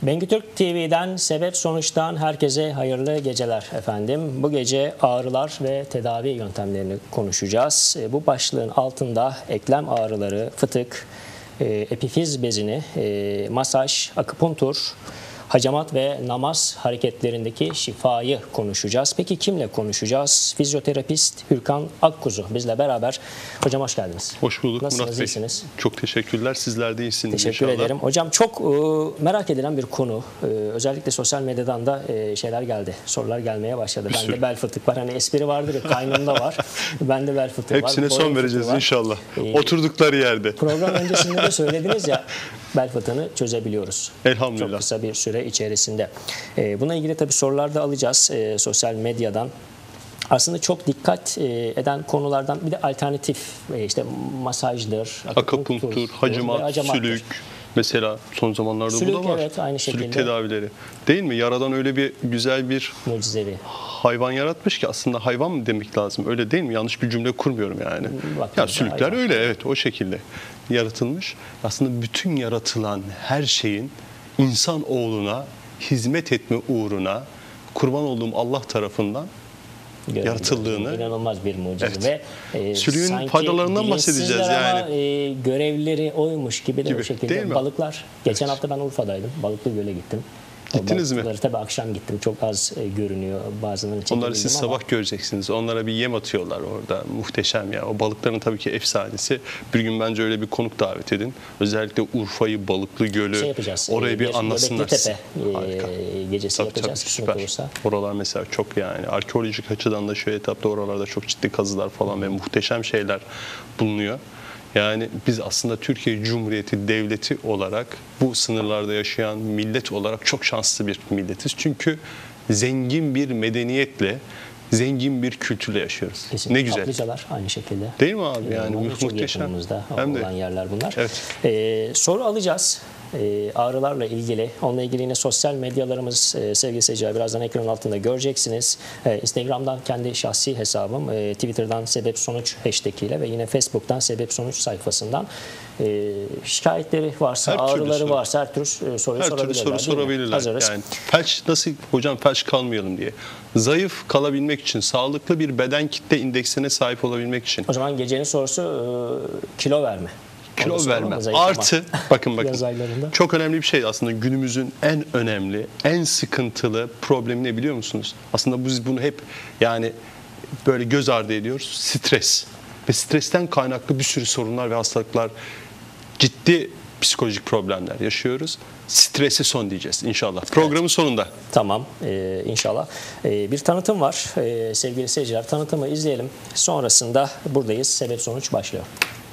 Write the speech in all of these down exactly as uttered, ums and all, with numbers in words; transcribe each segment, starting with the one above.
Bengü Türk T V'den Sebep Sonuç'tan herkese hayırlı geceler efendim. Bu gece ağrılar ve tedavi yöntemlerini konuşacağız. Bu başlığın altında eklem ağrıları, fıtık, epifiz bezini, masaj, akupunktur, hacamat ve namaz hareketlerindeki şifayı konuşacağız. Peki kimle konuşacağız? Fizyoterapist Hürkan Akkuzu bizle beraber. Hocam hoş geldiniz. Hoş bulduk Nasılsınız, Murat Bey. İyisiniz? Çok teşekkürler. Sizler de iyisiniz Teşekkür inşallah. ederim. Hocam çok e, merak edilen bir konu. E, özellikle sosyal medyadan da e, şeyler geldi. Sorular gelmeye başladı. Bir Bende sürü. bel fıtık var. Hani espri vardır ya, kaynımda var. Bende bel fıtığı var. Hepsine boyun son fıtığı vereceğiz var. inşallah. E, Oturdukları yerde. Program öncesinde de söylediniz ya, bel fıtığını çözebiliyoruz. Elhamdülillah. Çok kısa bir süre içerisinde. E, buna ilgili tabii sorular da alacağız e, sosyal medyadan. Aslında çok dikkat eden konulardan bir de alternatif, işte masajdır, Akupunktur, hacamat, sülük. Mesela son zamanlarda sülük, bu da var. Evet, aynı şekilde. Sülük tedavileri. Değil mi? Yaradan öyle bir güzel bir mucizevi hayvan yaratmış ki, aslında hayvan mı demek lazım? Öyle değil mi? Yanlış bir cümle kurmuyorum yani. Baktığınızda Ya sülükler hayvan. öyle, evet, o şekilde yaratılmış. Aslında bütün yaratılan her şeyin insan oğluna hizmet etme uğruna kurban olduğum Allah tarafından yaratıldığını, inanılmaz bir mucize. Evet. Ve e, sülüğün faydalarından bahsedeceğiz yani. Ama, e, görevleri oymuş gibi de Gibi, o şekilde. değil mi? Balıklar. Geçen Evet. hafta ben Urfa'daydım. Balıklıgöl'e gittim. Gittiniz mi? Tabii akşam gittim. Çok az e, görünüyor. Bazılarını çekebildim. Onları siz ama sabah göreceksiniz. Onlara bir yem atıyorlar orada. Muhteşem ya. O balıkların tabii ki efsanesi. Bir gün bence öyle bir konuk davet edin. Özellikle Urfa'yı, Balıklıgöl'ü, şey yapacağız. orayı e, bir anlasınlar. Göbekli Tepe Harika. e, gecesi Tabii, yapacağız. tabii, Kısmet süper. olursa. Oralar mesela çok, yani arkeolojik açıdan da şu etapta oralarda çok ciddi kazılar falan ve muhteşem şeyler bulunuyor. Yani biz aslında Türkiye Cumhuriyeti Devleti olarak, bu sınırlarda yaşayan millet olarak çok şanslı bir milletiz. Çünkü zengin bir medeniyetle, zengin bir kültürle yaşıyoruz. Kesinlikle. Ne güzel. Kaplıcalar aynı şekilde. Değil mi abi? Yani Ee, çok muhteşem. yakınımızda Hem de. olan yerler bunlar. Evet. Ee, soru alacağız. Ee, ağrılarla ilgili. Onunla ilgili yine sosyal medyalarımız e, sevgili seyirciler birazdan ekranın altında göreceksiniz. E, Instagram'dan kendi şahsi hesabım, e, Twitter'dan Sebep Sonuç hashtag ile ve yine Facebook'tan Sebep Sonuç sayfasından e, şikayetleri varsa, Her türlü ağrıları soru. varsa her tür soru Her sorabilirler. türlü soru değil mi? sorabilirler. Hazırız. Yani felç nasıl hocam, felç kalmayalım diye. Zayıf kalabilmek için, sağlıklı bir beden kitle indeksine sahip olabilmek için. O zaman gecenin sorusu e, kilo verme. Kilo Onu verme. soralım, zayıflama. Artı bakın bakın. Yaz aylarında. Çok önemli bir şey aslında, günümüzün en önemli, en sıkıntılı problemi ne biliyor musunuz? Aslında biz bunu hep yani böyle göz ardı ediyoruz. Stres. Ve stresten kaynaklı bir sürü sorunlar ve hastalıklar, ciddi psikolojik problemler yaşıyoruz. Stresi son diyeceğiz inşallah. Programın evet. sonunda. Tamam e, inşallah. E, bir tanıtım var e, sevgili seyirciler. Tanıtımı izleyelim. Sonrasında buradayız. Sebep sonuç başlıyor.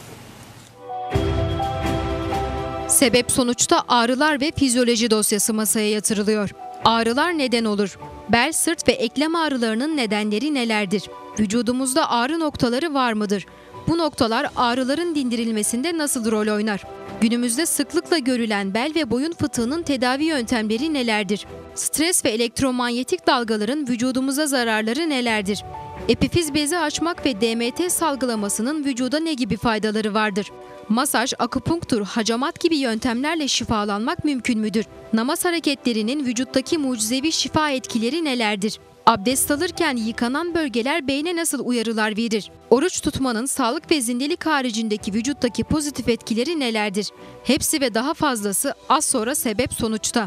Sebep sonuçta ağrılar ve fizyoloji dosyası masaya yatırılıyor. Ağrılar neden olur? Bel, sırt ve eklem ağrılarının nedenleri nelerdir? Vücudumuzda ağrı noktaları var mıdır? Bu noktalar ağrıların dindirilmesinde nasıl rol oynar? Günümüzde sıklıkla görülen bel ve boyun fıtığının tedavi yöntemleri nelerdir? Stres ve elektromanyetik dalgaların vücudumuza zararları nelerdir? Epifiz bezi açmak ve D M T salgılamasının vücuda ne gibi faydaları vardır? Masaj, akupunktur, hacamat gibi yöntemlerle şifalanmak mümkün müdür? Namaz hareketlerinin vücuttaki mucizevi şifa etkileri nelerdir? Abdest alırken yıkanan bölgeler beyne nasıl uyarılar verir? Oruç tutmanın sağlık ve zindelik haricindeki vücuttaki pozitif etkileri nelerdir? Hepsi ve daha fazlası az sonra Sebep Sonuç'ta.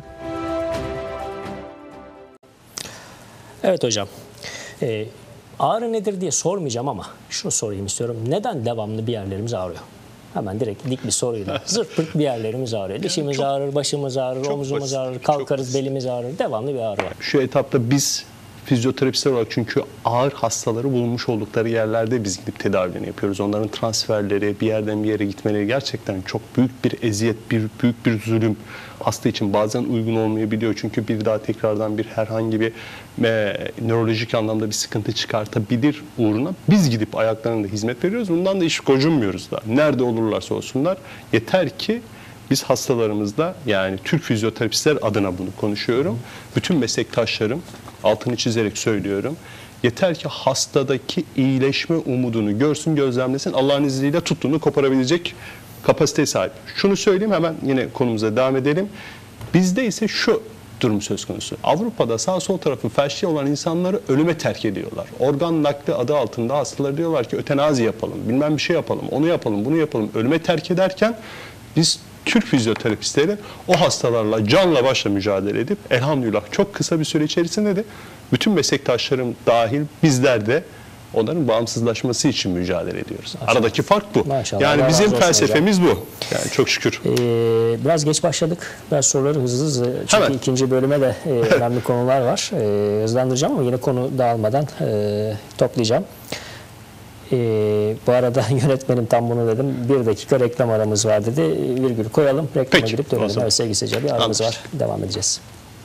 Evet hocam. Ee, ağrı nedir diye sormayacağım ama şunu sorayım istiyorum. Neden devamlı bir yerlerimiz ağrıyor? Hemen direkt dik bir soruyla. Zırt pırt bir yerlerimiz ağrıyor. Dişimiz çok, ağrır, başımız ağrır, omuzumuz basit, ağrır, kalkarız, belimiz ağrır. Devamlı bir ağrı var. Şu etapta biz fizyoterapistler olarak, çünkü ağır hastaları bulunmuş oldukları yerlerde biz gidip tedavilerini yapıyoruz. Onların transferleri, bir yerden bir yere gitmeleri gerçekten çok büyük bir eziyet, bir büyük bir zulüm. Hasta için bazen uygun olmayabiliyor. Çünkü bir daha tekrardan bir herhangi bir e, nörolojik anlamda bir sıkıntı çıkartabilir uğruna biz gidip ayaklarında hizmet veriyoruz. Bundan da hiç gocunmuyoruz da. Nerede olurlarsa olsunlar. Yeter ki biz hastalarımızda, yani Türk fizyoterapistler adına bunu konuşuyorum. Bütün meslektaşlarım, altını çizerek söylüyorum. Yeter ki hastadaki iyileşme umudunu görsün, gözlemlesin. Allah'ın izniyle tuttuğunu koparabilecek kapasiteye sahip. Şunu söyleyeyim, hemen yine konumuza devam edelim. Bizde ise şu durum söz konusu. Avrupa'da sağ sol tarafı felçli olan insanları ölüme terk ediyorlar. Organ nakli adı altında hastaları diyorlar ki ötenazi yapalım, bilmem bir şey yapalım, onu yapalım, bunu yapalım. Ölüme terk ederken biz Türk fizyoterapistleri o hastalarla canla başla mücadele edip elhamdülillah çok kısa bir süre içerisinde de bütün meslektaşlarım dahil bizler de onların bağımsızlaşması için mücadele ediyoruz. Maşallah. Aradaki fark bu. Maşallah. Yani Allah bizim razı olsun felsefemiz hocam. Bu. Yani çok şükür. Ee, biraz geç başladık. Biraz soruları hızlı hızlı. Çünkü Hemen. ikinci bölüme de e, önemli konular var. E, hızlandıracağım ama yine konu dağılmadan e, toplayacağım. E, bu arada yönetmenim tam bunu dedim. Bir dakika reklam aramız var dedi. Virgül koyalım. Reklama Peki, girip dönelim. Evet, sevgili seyirciler, bir aramız Anladım. var. Devam edeceğiz.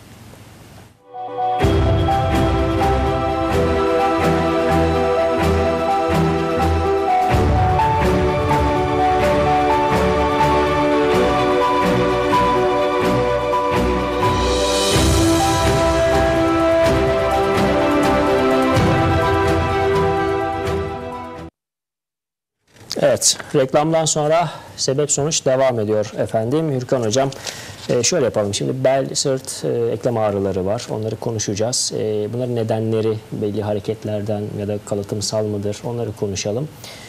Evet, reklamdan sonra sebep sonuç devam ediyor efendim. Hürkan Hocam, e, şöyle yapalım. Şimdi bel, sırt, e, eklem ağrıları var. Onları konuşacağız. E, bunların nedenleri belli hareketlerden ya da kalıtımsal mıdır? Onları konuşalım.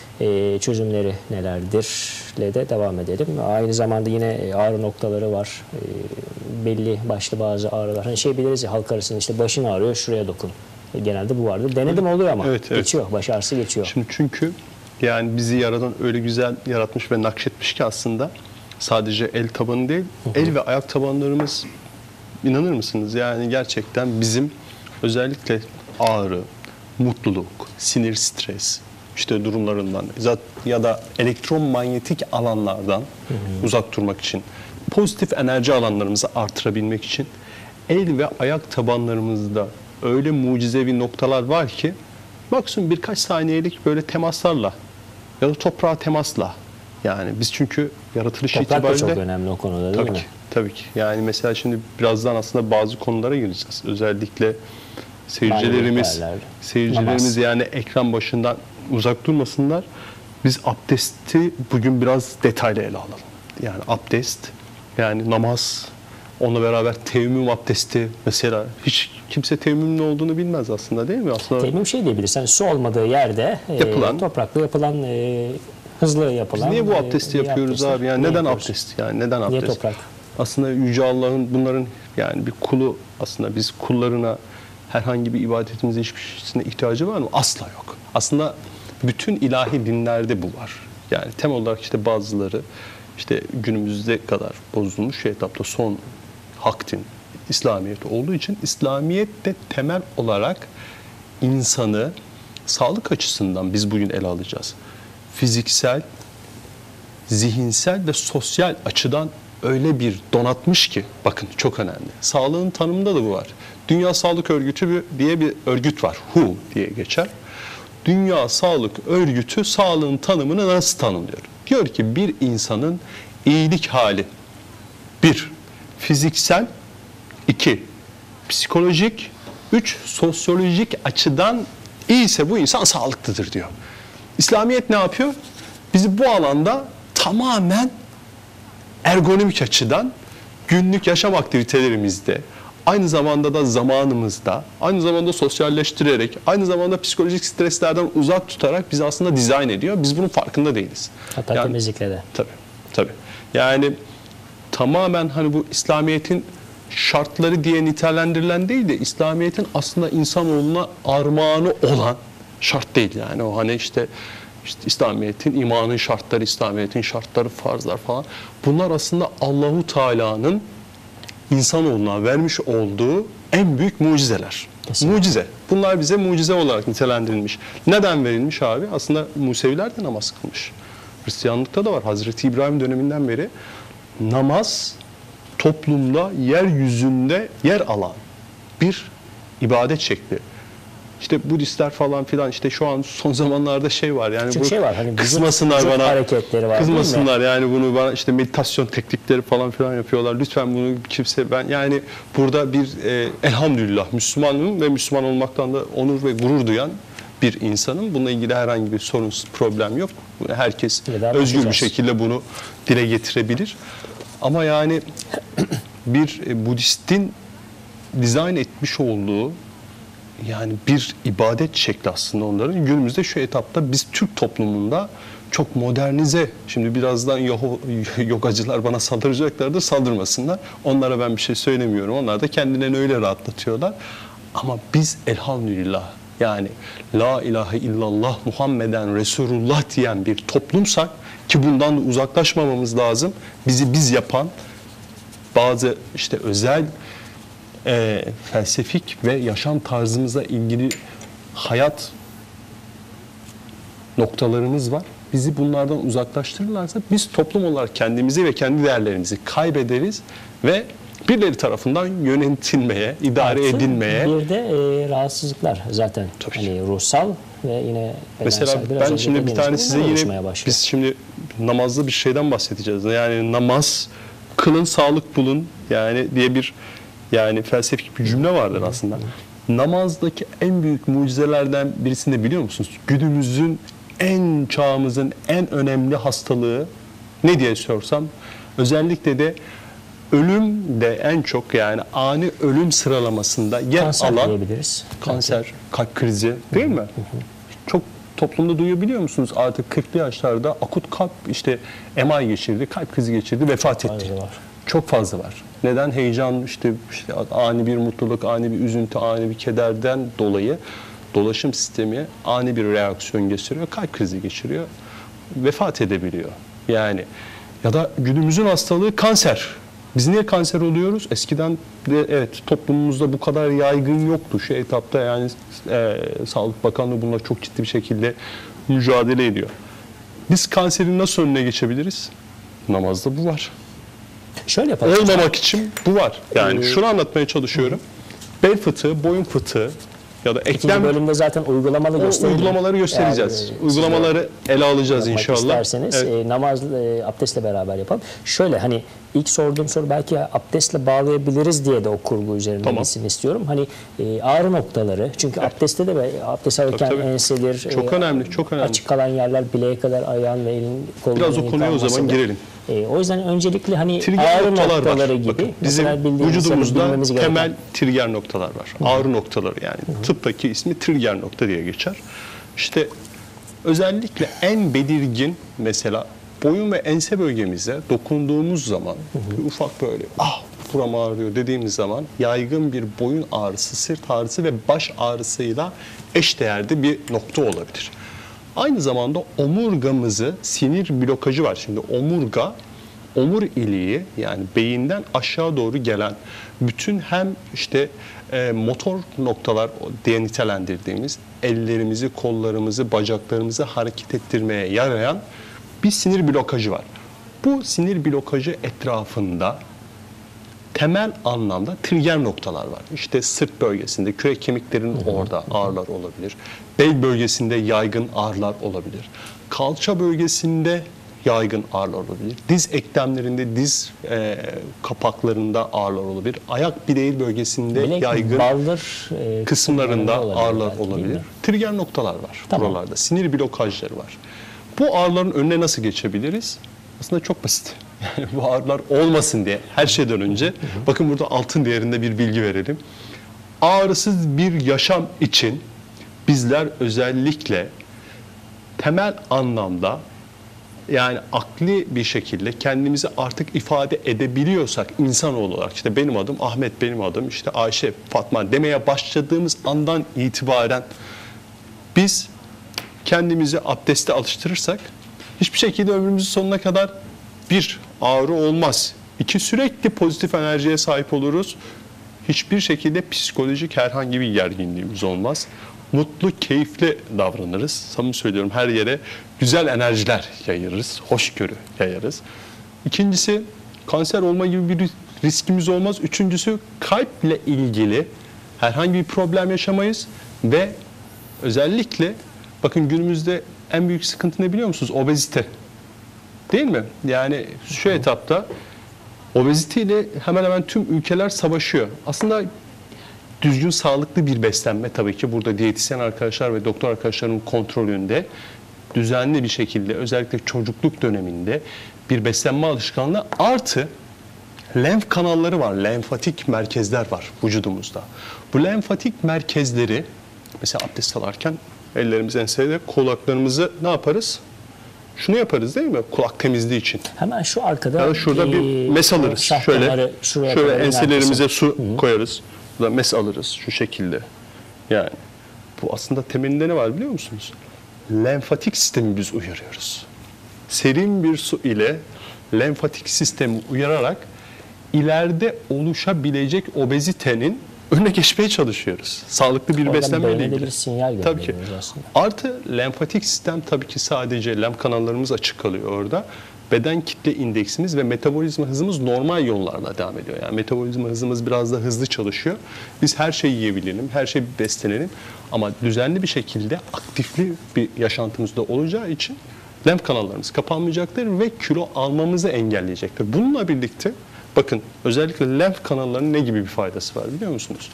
E, çözümleri nelerdir? ile de devam edelim. Aynı zamanda yine ağrı noktaları var. E, belli başlı bazı ağrılar. Hani şey biliriz ya, halk arasında işte başın ağrıyor, şuraya dokun. E, genelde bu vardır. Denedim oluyor ama Evet, evet. geçiyor. Baş ağrısı geçiyor. Şimdi çünkü yani bizi yaradan öyle güzel yaratmış ve nakşetmiş ki aslında sadece el tabanı değil, hı hı. el ve ayak tabanlarımız, inanır mısınız? Yani gerçekten bizim özellikle ağrı, mutluluk, sinir, stres işte durumlarından ya da elektromanyetik alanlardan hı hı. uzak durmak için, pozitif enerji alanlarımızı artırabilmek için el ve ayak tabanlarımızda öyle mucizevi noktalar var ki maksimum birkaç saniyelik böyle temaslarla ya da toprağa temasla, yani biz çünkü yaratılış Toprak itibariyle... da çok önemli o konuda değil tabii mi? Ki, tabii ki. Yani mesela şimdi birazdan aslında bazı konulara gireceğiz. Özellikle seyircilerimiz, seyircilerimiz namaz. Yani ekran başından uzak durmasınlar. Biz abdesti bugün biraz detaylı ele alalım. Yani abdest, yani namaz, onunla beraber teyemmüm abdesti mesela, hiç kimse teyemmümün ne olduğunu bilmez aslında, değil mi? Aslında teyemmüm şey diyebiliriz. Yani su olmadığı yerde yapılan, e, toprakla yapılan, e, hızlı yapılan. Biz niye bu abdesti e, yapıyoruz abdesti? Abi? Yani neden yapıyoruz? abdest? Yani neden abdest? Niye toprak? Aslında Yüce Allah'ın bunların yani bir kulu, aslında biz kullarına herhangi bir ibadetimize hiçbir ihtiyacı var mı? Asla yok. Aslında bütün ilahi dinlerde bu var. Yani temel olarak işte bazıları işte günümüzde kadar bozulmuş şey etapta son hak din, İslamiyet olduğu için İslamiyet de temel olarak insanı sağlık açısından biz bugün ele alacağız. Fiziksel, zihinsel ve sosyal açıdan öyle bir donatmış ki, bakın çok önemli. Sağlığın tanımında da bu var. Dünya Sağlık Örgütü diye bir örgüt var. W H O diye geçer. Dünya Sağlık Örgütü sağlığın tanımını nasıl tanımlıyor? Diyor ki bir insanın iyilik hali, bir, fiziksel, iki, psikolojik, üç, sosyolojik açıdan iyiyse bu insan sağlıklıdır diyor. İslamiyet ne yapıyor? Bizi bu alanda tamamen ergonomik açıdan günlük yaşam aktivitelerimizde, aynı zamanda da zamanımızda, aynı zamanda sosyalleştirerek, aynı zamanda psikolojik streslerden uzak tutarak bizi aslında dizayn ediyor. Biz bunun farkında değiliz. Hatta yani, temizlikle de. Tabii, tabii. Yani tamamen hani bu İslamiyet'in şartları diye nitelendirilen değil de İslamiyet'in aslında insanoğluna armağanı olan şart değil yani. O hani işte, işte İslamiyet'in imanın şartları, İslamiyet'in şartları, farzlar falan. Bunlar aslında Allahu Teala'nın insanoğluna vermiş olduğu en büyük mucizeler. Kesinlikle. Mucize. Bunlar bize mucize olarak nitelendirilmiş. Neden verilmiş abi? Aslında Museviler de namaz kılmış. Hristiyanlıkta da var. Hazreti İbrahim döneminden beri namaz toplumda, yeryüzünde yer alan bir ibadet şekli. İşte Budistler falan filan işte şu an son zamanlarda şey var yani bu şey var, hani kızmasınlar bana, hareketleri var, kızmasınlar yani bunu bana işte meditasyon teknikleri falan filan yapıyorlar. Lütfen bunu kimse, ben yani burada bir e, elhamdülillah Müslümanım ve Müslüman olmaktan da onur ve gurur duyan bir insanım. Bununla ilgili herhangi bir sorun, problem yok. Herkes özgür bir şekilde bunu dile getirebilir. Ama yani bir e, Budist'in dizayn etmiş olduğu yani bir ibadet şekli aslında onların. Günümüzde şu etapta biz Türk toplumunda çok modernize, şimdi birazdan yogacılar bana saldıracaklardır, saldırmasınlar. Onlara ben bir şey söylemiyorum. Onlar da kendilerini öyle rahatlatıyorlar. Ama biz elhamdülillah yani la ilahe illallah Muhammeden Resulullah diyen bir toplumsak ki bundan da uzaklaşmamamız lazım. Bizi biz yapan bazı işte özel e, felsefik ve yaşam tarzımızla ilgili hayat noktalarımız var. Bizi bunlardan uzaklaştırırlarsa biz toplum olarak kendimizi ve kendi değerlerimizi kaybederiz ve birileri tarafından yönetilmeye, idare Artı edilmeye. Bir de e, rahatsızlıklar zaten Tabii hani ruhsal ve yine mesela ben şimdi bir tane size yine biz şimdi namazda bir şeyden bahsedeceğiz. Yani namaz kılın sağlık bulun yani diye bir yani felsefik bir cümle vardır aslında. Namazdaki en büyük mucizelerden birisini de biliyor musunuz? Günümüzün en çağımızın en önemli hastalığı ne diye sorsam özellikle de ölüm de en çok yani ani ölüm sıralamasında yer kanser alan diyebiliriz. kanser, kalp krizi değil mi? Çok toplumda duyabiliyor musunuz? Artık kırklı yaşlarda akut kalp işte M I geçirdi, kalp krizi geçirdi, vefat etti. Fazla var. Çok fazla var. Neden? Heyecan, işte, işte ani bir mutluluk, ani bir üzüntü, ani bir kederden dolayı dolaşım sistemi ani bir reaksiyon geçiriyor, kalp krizi geçiriyor, vefat edebiliyor. Yani ya da günümüzün hastalığı kanser. Biz niye kanser oluyoruz? Eskiden de evet toplumumuzda bu kadar yaygın yoktu. Şu etapta yani e, Sağlık Bakanlığı bununla çok ciddi bir şekilde mücadele ediyor. Biz kanserin nasıl önüne geçebiliriz? Namazda bu var. Şöyle yapalım. Olmamak için bu var. Yani Ee, şunu anlatmaya çalışıyorum. Bel fıtığı, boyun fıtığı ya da İkinci eklem bölümde zaten uygulamalı o gösterelim. uygulamaları göstereceğiz. Eğer, e, Uygulamaları ele alacağız yapmak inşallah. isterseniz Evet. e, namaz, e, abdestle beraber yapalım. Şöyle hani ilk sorduğum soru belki abdestle bağlayabiliriz diye de o kurgu üzerinde Tamam. bilsin istiyorum. Hani e, ağrı noktaları çünkü abdestte de be- abdest alırken Tabii, tabii. ensedir, Çok önemli, çok önemli. açık kalan yerler bileğe kadar ayağın ve elin kolun Biraz o konuya o zaman girelim. E, o yüzden öncelikle hani Trigger ağrı noktalar noktaları var. gibi Bakın, bizim mesela bildiğimiz ya da vücudumuzda bilmemiz gereken- temel trigger noktalar var. Ağrı noktaları yani. Tıptaki ismi trigger nokta diye geçer. İşte özellikle en belirgin mesela boyun ve ense bölgemize dokunduğumuz zaman bir ufak böyle ah buram ağrıyor dediğimiz zaman yaygın bir boyun ağrısı, sırt ağrısı ve baş ağrısıyla eşdeğerde bir nokta olabilir. Aynı zamanda omurgamızı sinir blokajı var. Şimdi omurga omur iliği yani beyinden aşağı doğru gelen bütün hem işte e, motor noktalar diye nitelendirdiğimiz ellerimizi, kollarımızı, bacaklarımızı hareket ettirmeye yarayan bir sinir blokajı var. Bu sinir blokajı etrafında temel anlamda trigger noktalar var. İşte sırt bölgesinde kürek kemiklerinin orada ağrılar olabilir. Bel bölgesinde yaygın ağrılar olabilir. Kalça bölgesinde yaygın ağrılar olabilir. Diz eklemlerinde, diz e, kapaklarında ağrılar olabilir. Ayak bileği bölgesinde Bilek, yaygın baldır, e, kısımlarında olabilir ağrılar belki, değil olabilir. mi? Trigger noktalar var Tamam. buralarda. Sinir blokajları var. Bu ağrıların önüne nasıl geçebiliriz? Aslında çok basit. Yani bu ağrılar olmasın diye her şeyden önce bakın burada altın değerinde bir bilgi verelim. Ağrısız bir yaşam için bizler özellikle temel anlamda yani akli bir şekilde kendimizi artık ifade edebiliyorsak insanoğlu olarak işte benim adım Ahmet, benim adım işte Ayşe, Fatma demeye başladığımız andan itibaren biz kendimizi abdeste alıştırırsak hiçbir şekilde ömrümüzün sonuna kadar bir ağrı olmaz. İki sürekli pozitif enerjiye sahip oluruz. Hiçbir şekilde psikolojik herhangi bir gerginliğimiz olmaz. Mutlu, keyifli davranırız. Samimi söylüyorum her yere güzel enerjiler yayarız, hoşgörü yayarız. İkincisi kanser olma gibi bir riskimiz olmaz. Üçüncüsü kalple ilgili herhangi bir problem yaşamayız ve özellikle bakın günümüzde en büyük sıkıntı ne biliyor musunuz? Obezite. Değil mi? Yani şu etapta obeziteyle hemen hemen tüm ülkeler savaşıyor. Aslında düzgün sağlıklı bir beslenme tabii ki burada diyetisyen arkadaşlar ve doktor arkadaşlarımın kontrolünde düzenli bir şekilde özellikle çocukluk döneminde bir beslenme alışkanlığı artı lenf kanalları var, lenfatik merkezler var vücudumuzda. Bu lenfatik merkezleri mesela abdest alarken ellerimiz ensede, kulaklarımızı ne yaparız? Şunu yaparız değil mi? Kulak temizliği için. Hemen şu arkada Ya da şurada bir mes alırız. şah Şöyle damarı şuraya şöyle kadar enselerimize inertesi. su Hı. koyarız. Burada mes alırız şu şekilde. Yani bu aslında temelinde ne var biliyor musunuz? Lenfatik sistemi biz uyarıyoruz. Serin bir su ile lenfatik sistemi uyararak ileride oluşabilecek obezitenin önüne geçmeye çalışıyoruz. Sağlıklı bir Oradan beslenmeyle beyne de ilgili. bir sinyal Tabii ki. gönderiyoruz aslında. Artı lenfatik sistem tabii ki sadece lenf kanallarımız açık kalıyor orada. Beden kitle indeksimiz ve metabolizma hızımız normal yollarla devam ediyor. Yani metabolizma hızımız biraz da hızlı çalışıyor. Biz her şeyi yiyebilelim, her şeyi beslenelim. Ama düzenli bir şekilde aktifli bir yaşantımızda olacağı için lenf kanallarımız kapanmayacaktır ve kilo almamızı engelleyecektir. Bununla birlikte bakın özellikle lenf kanallarının ne gibi bir faydası var biliyor musunuz?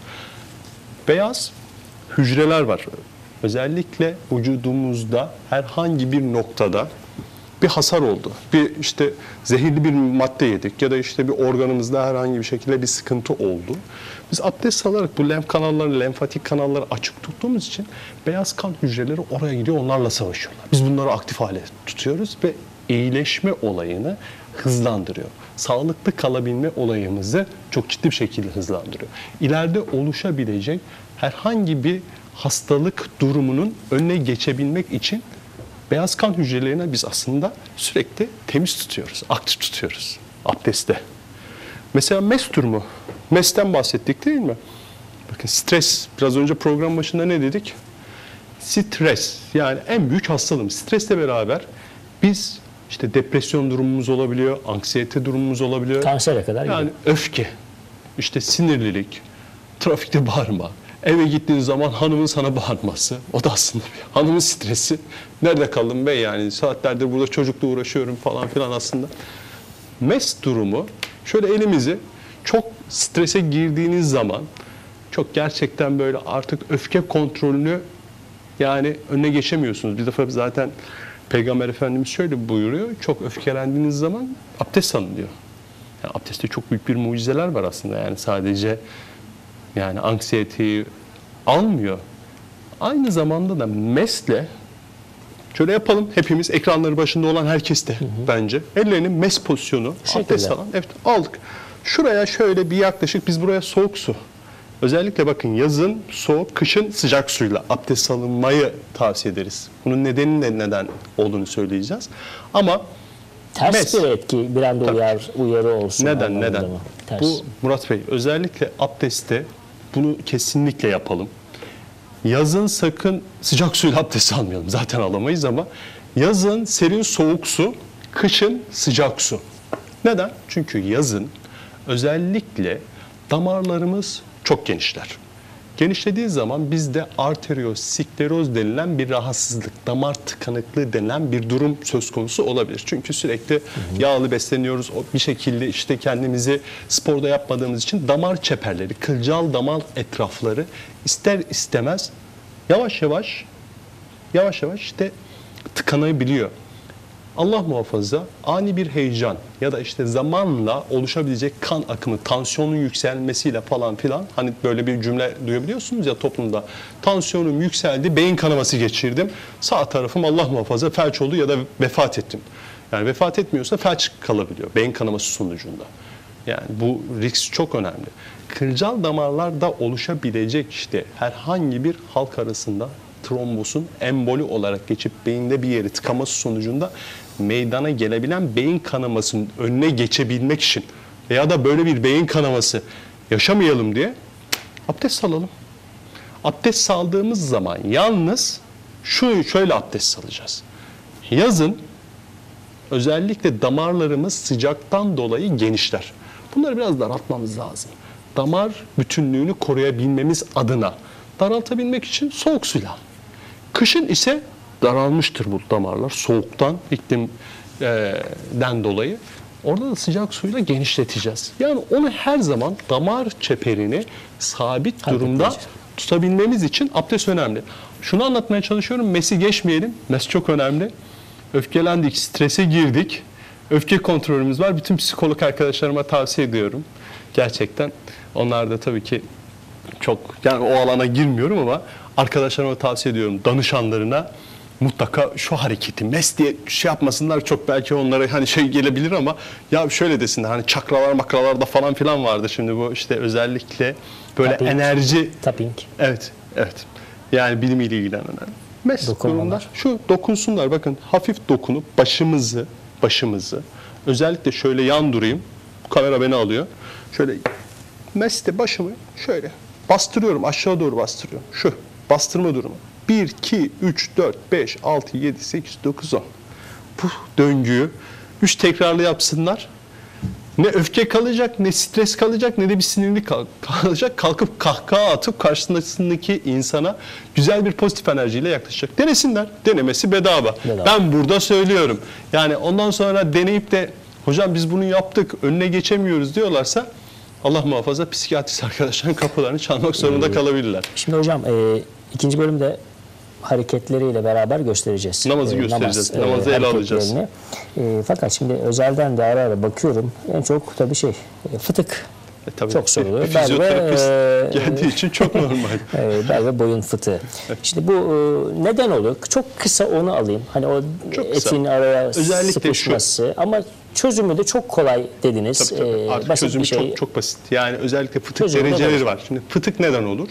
Beyaz hücreler var. Özellikle vücudumuzda herhangi bir noktada bir hasar oldu. Bir işte zehirli bir madde yedik ya da işte bir organımızda herhangi bir şekilde bir sıkıntı oldu. Biz abdest alarak bu lenf kanalları, lenfatik kanalları açık tuttuğumuz için beyaz kan hücreleri oraya gidiyor, onlarla savaşıyorlar. Biz bunları aktif hale tutuyoruz ve iyileşme olayını hızlandırıyor. Sağlıklı kalabilme olayımızı çok ciddi bir şekilde hızlandırıyor. İleride oluşabilecek herhangi bir hastalık durumunun önüne geçebilmek için beyaz kan hücrelerini biz aslında sürekli temiz tutuyoruz, aktif tutuyoruz abdestte. Mesela mes durumu, mesten bahsettik değil mi? Bakın stres, biraz önce program başında ne dedik? Stres, yani en büyük hastalığımız. Stresle beraber biz işte depresyon durumumuz olabiliyor, anksiyete durumumuz olabiliyor. Kansere kadar Yani gidiyor. öfke, işte sinirlilik, trafikte bağırma, eve gittiğin zaman hanımın sana bağırması, o da aslında bir hanımın stresi. Nerede kaldın bey yani saatlerdir burada çocukla uğraşıyorum falan filan aslında. Mes durumu, şöyle elimizi çok strese girdiğiniz zaman çok gerçekten böyle artık öfke kontrolünü yani önüne geçemiyorsunuz. Bir defa zaten Peygamber Efendimiz şöyle buyuruyor, çok öfkelendiğiniz zaman abdest alın diyor. Yani abdestte çok büyük bir mucizeler var aslında yani sadece yani anksiyeteyi almıyor. Aynı zamanda da mesle şöyle yapalım hepimiz ekranları başında olan herkes de hı hı. bence ellerinin mes pozisyonu abdest alan evet aldık. Şuraya şöyle bir yaklaşık biz buraya soğuk su. Özellikle bakın yazın soğuk, kışın sıcak suyla abdest alınmayı tavsiye ederiz. Bunun nedeni de neden olduğunu söyleyeceğiz. Ama ters mes, bir etki bir anda uyar, uyarı olsun. Neden neden? Mı? Bu Murat Bey özellikle abdestte bunu kesinlikle yapalım. Yazın sakın sıcak suyla abdest almayalım. Zaten alamayız ama yazın serin soğuk su, kışın sıcak su. Neden? Çünkü yazın özellikle damarlarımız çok genişler. Genişlediği zaman bizde arterioskleroz denilen bir rahatsızlık, damar tıkanıklığı denilen bir durum söz konusu olabilir. Çünkü sürekli hı hı. yağlı besleniyoruz. Bir şekilde işte kendimizi sporda yapmadığımız için damar çeperleri, kılcal damar etrafları ister istemez yavaş yavaş yavaş yavaş işte tıkanabiliyor. Allah muhafaza ani bir heyecan ya da işte zamanla oluşabilecek kan akımı, tansiyonun yükselmesiyle falan filan hani böyle bir cümle duyabiliyorsunuz ya toplumda. Tansiyonum yükseldi, beyin kanaması geçirdim. Sağ tarafım Allah muhafaza felç oldu ya da vefat ettim. Yani vefat etmiyorsa felç kalabiliyor beyin kanaması sonucunda. Yani bu risk çok önemli. Kılcal damarlarda oluşabilecek işte herhangi bir halk arasında trombosun emboli olarak geçip beyinde bir yeri tıkaması sonucunda meydana gelebilen beyin kanamasının önüne geçebilmek için veya da böyle bir beyin kanaması yaşamayalım diye abdest alalım. Abdest aldığımız zaman yalnız şu şöyle abdest alacağız. Yazın özellikle damarlarımız sıcaktan dolayı genişler. Bunları biraz daraltmamız lazım. Damar bütünlüğünü koruyabilmemiz adına daraltabilmek için soğuk suyla. Kışın ise daralmıştır bu damarlar soğuktan, iklimden dolayı. Orada da sıcak suyla genişleteceğiz. Yani onu her zaman damar çeperini sabit durumda tutabilmemiz için abdest önemli. Şunu anlatmaya çalışıyorum, mesi geçmeyelim. Mes çok önemli. Öfkelendik, strese girdik. öfke kontrolümüz var. Bütün psikolog arkadaşlarıma tavsiye ediyorum. Gerçekten onlar da tabii ki çok, yani o alana girmiyorum ama arkadaşlarıma tavsiye ediyorum, danışanlarına mutlaka şu hareketi mes diye şey yapmasınlar, çok belki onlara hani şey gelebilir ama ya şöyle desinler, hani çakralar makralarda falan filan vardı şimdi, bu işte özellikle böyle Tapping. enerji. Tapping. Evet, evet. Yani bilimiyle ilgilenenler. Mes Dokunmalar. durumda şu dokunsunlar, bakın hafif dokunup başımızı, başımızı özellikle şöyle yan durayım, kamera beni alıyor. Şöyle meste başımı şöyle bastırıyorum, aşağı doğru bastırıyorum. Şu bastırma durumu. bir, iki, üç, dört, beş, altı, yedi, sekiz, dokuz, on. Bu döngüyü üç tekrarlı yapsınlar. Ne öfke kalacak, ne stres kalacak, ne de bir sinirli kal- kalacak. Kalkıp kahkaha atıp karşısındaki insana güzel bir pozitif enerjiyle yaklaşacak. Denesinler. Denemesi bedava. Bedava. Ben burada söylüyorum. Yani ondan sonra deneyip de hocam biz bunu yaptık, önüne geçemiyoruz diyorlarsa Allah muhafaza psikiyatrist arkadaşların kapılarını çalmak zorunda kalabilirler. Şimdi hocam e, ikinci bölümde hareketleriyle beraber göstereceğiz. Namazı E, göstereceğiz. namaz, Namazı ele alacağız. hareketlerini. E, fakat şimdi özelden de ara ara bakıyorum. En çok tabii şey e, fıtık. E, tabii Çok soruluyor. bir Bel ve, fizyoterapist e, geldiği için çok normal. e, bel ve boyun fıtığı. Şimdi bu e, neden oluyor? Çok kısa onu alayım. Hani o Çok kısa. etin araya Özellikle sıkışması. Ama çözümü de çok kolay dediniz. Tabii, tabii. E, Artık basit çözümü bir şey. çok çok basit. Yani özellikle fıtık Çözümü de dereceleri basit. var. Şimdi fıtık neden olur?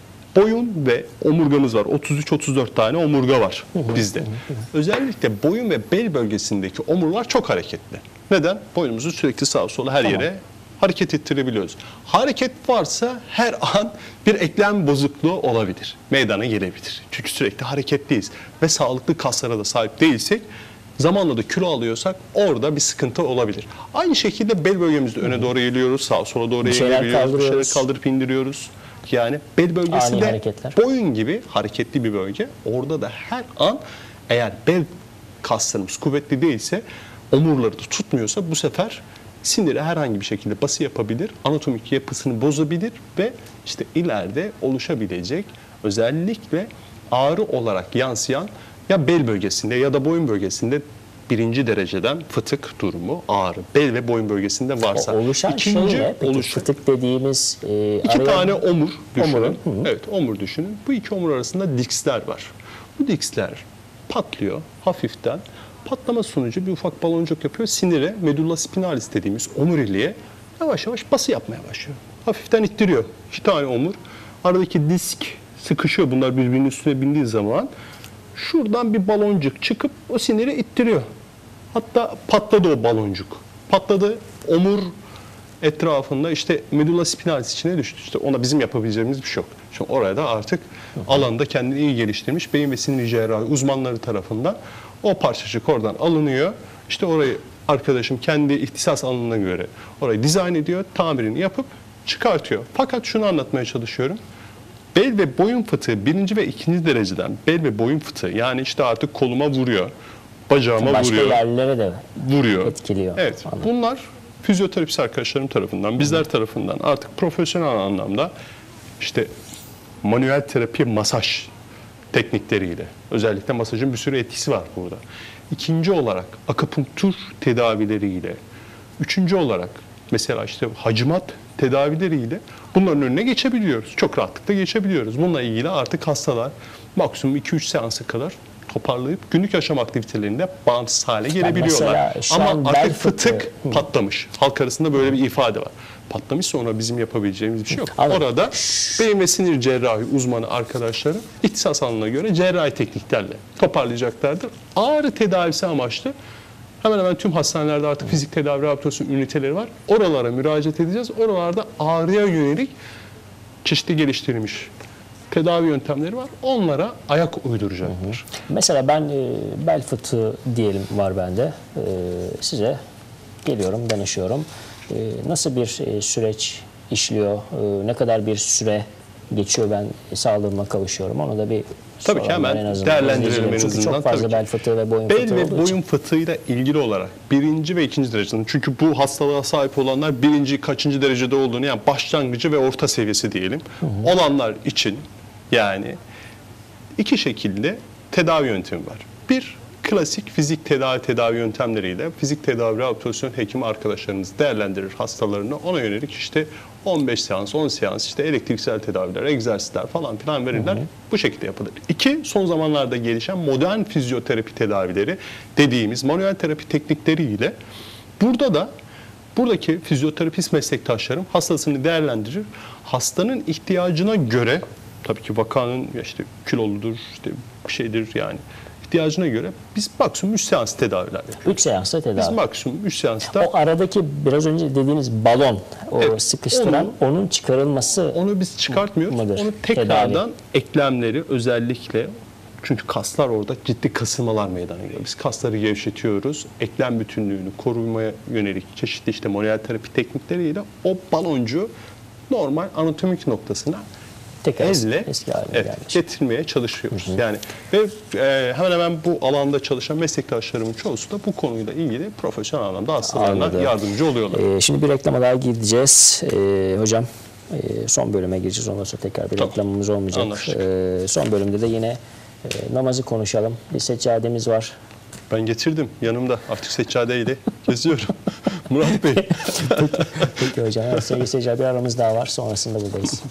Boyun ve omurgamız var. otuz üç otuz dört tane omurga var bizde. Özellikle boyun ve bel bölgesindeki omurlar çok hareketli. Neden? Boynumuzu sürekli sağa sola her yere hareket ettirebiliyoruz. Hareket varsa her an bir eklem bozukluğu olabilir. Meydana gelebilir. Çünkü sürekli hareketliyiz ve sağlıklı kaslara da sahip değilsek, zamanla da kilo alıyorsak orada bir sıkıntı olabilir. Aynı şekilde bel bölgemizde öne doğru geliyoruz, sağa sola doğru Bir şeyler eğiliyoruz, bir şeyler kaldırıyoruz. kaldırıp indiriyoruz. Yani bel bölgesinde hareketler. boyun gibi hareketli bir bölge. Orada da her an eğer bel kaslarımız kuvvetli değilse, omurları da tutmuyorsa bu sefer sinire herhangi bir şekilde bası yapabilir, anatomik yapısını bozabilir ve işte ileride oluşabilecek özellikle ağrı olarak yansıyan ya bel bölgesinde ya da boyun bölgesinde birinci dereceden fıtık durumu, ağrı, bel ve boyun bölgesinde varsa. O oluşan şey ne? Peki, oluşan- fıtık dediğimiz e, İki araya- tane omur düşünün. Omurun, hı hı. Evet, omur düşünün. Bu iki omur arasında diksler var. Bu diksler patlıyor hafiften. Patlama sonucu bir ufak baloncuk yapıyor. Sinire, medulla spinalis dediğimiz omuriliğe yavaş yavaş bası yapmaya başlıyor. Hafiften ittiriyor. İki tane omur. Aradaki disk sıkışıyor. Bunlar birbirinin üstüne bindiği zaman şuradan bir baloncuk çıkıp o siniri ittiriyor. Hatta patladı o baloncuk. Patladı, omur etrafında işte medulla spinalis içine düştü. İşte ona bizim yapabileceğimiz bir şey yok. Şimdi oraya da artık alanda kendini iyi geliştirmiş beyin ve sinir cerrahi uzmanları tarafından o parçacık oradan alınıyor. İşte orayı arkadaşım kendi ihtisas alanına göre orayı dizayn ediyor, tamirini yapıp çıkartıyor. Fakat şunu anlatmaya çalışıyorum. Bel ve boyun fıtığı birinci ve ikinci dereceden bel ve boyun fıtığı, yani işte artık koluma vuruyor, bacağıma başka vuruyor, yerlere de vuruyor. etkiliyor. Evet. Anladım. Bunlar fizyoterapist arkadaşlarım tarafından, bizler tarafından artık profesyonel anlamda işte manuel terapi, masaj teknikleriyle, özellikle masajın bir sürü etkisi var burada. İkinci olarak akupunktur tedavileriyle, üçüncü olarak mesela işte hacimat tedavileriyle bunların önüne geçebiliyoruz. Çok rahatlıkla geçebiliyoruz. Bununla ilgili artık hastalar maksimum iki üç seansa kadar toparlayıp günlük yaşam aktivitelerinde bağımsız hale gelebiliyorlar. mesela şu an Ama bel artık fıtığı- fıtık patlamış. Halk arasında böyle bir ifade var. Patlamış, sonra bizim yapabileceğimiz bir şey yok. Anladım. Orada beyin ve sinir cerrahi uzmanı arkadaşları ihtisas alanına göre cerrahi tekniklerle toparlayacaklardır. Ağrı tedavisi amaçlı hemen hemen tüm hastanelerde artık fizik tedavi rehabilitasyon üniteleri var. Oralara müracaat edeceğiz. Oralarda ağrıya yönelik çeşitli geliştirilmiş tedavi yöntemleri var. Onlara ayak uyduracaklar. Mesela ben e, bel fıtığı diyelim var bende. E, size geliyorum, danışıyorum. E, nasıl bir e, süreç işliyor? E, ne kadar bir süre geçiyor ben sağlığıma kavuşuyorum? Onu da bir Tabii ki soralım hemen en azından. değerlendirelim en Çünkü azından, çok fazla tabii ki. bel fıtığı ve boyun Bel fıtığı ve olduğu için. boyun fıtığıyla ilgili olarak birinci ve ikinci dereceden, çünkü bu hastalığa sahip olanlar birinci, kaçıncı derecede olduğunu, yani başlangıcı ve orta seviyesi diyelim, olanlar için yani iki şekilde tedavi yöntemi var. Bir, klasik fizik tedavi tedavi yöntemleriyle fizik tedavi rehabilitasyon hekimi arkadaşlarımız değerlendirir hastalarını. Ona yönelik işte on beş seans, on seans işte elektriksel tedaviler, egzersizler falan filan verirler. Hı hı. Bu şekilde yapılır. İki, son zamanlarda gelişen modern fizyoterapi tedavileri dediğimiz manuel terapi teknikleriyle burada da buradaki fizyoterapist meslektaşlarım hastasını değerlendirir. Hastanın ihtiyacına göre, tabii ki vakanın işte kiloludur, işte bir şeydir yani, ihtiyacına göre biz maksimum üç seans tedaviler yapıyoruz. üç seansta tedavi. Biz maksimum üç seansta. O aradaki biraz önce dediğiniz balon, o Evet, sıkıştıran, onu, onun çıkarılması onu biz çıkartmıyoruz. mıdır? Onu tekrardan Tedavi. eklemleri özellikle, çünkü kaslar orada ciddi kasılmalar meydana geliyor. Biz kasları gevşetiyoruz. Eklem bütünlüğünü korumaya yönelik çeşitli işte manuel terapi teknikleriyle o baloncu normal anatomik noktasına tekrar elle eski haline evet, gelmiş. getirmeye çalışıyoruz. Hı hı. Yani ve e, hemen hemen bu alanda çalışan meslektaşlarımın çoğusu da bu konuyla ilgili profesyonel anlamda hastalarına Anladım. yardımcı oluyorlar. Ee, şimdi bir reklama daha gideceğiz. Ee, hocam e, son bölüme gireceğiz. Ondan sonra tekrar bir Tamam. reklamımız olmayacak. Anlaştık. Ee, son bölümde de yine e, namazı konuşalım. Bir seccademiz var. Ben getirdim yanımda. Artık seccadeyle geziyorum. Murat Bey. Peki, peki hocam. Evet, sevgili seyirciler, bir aramız daha var. Sonrasında buradayız.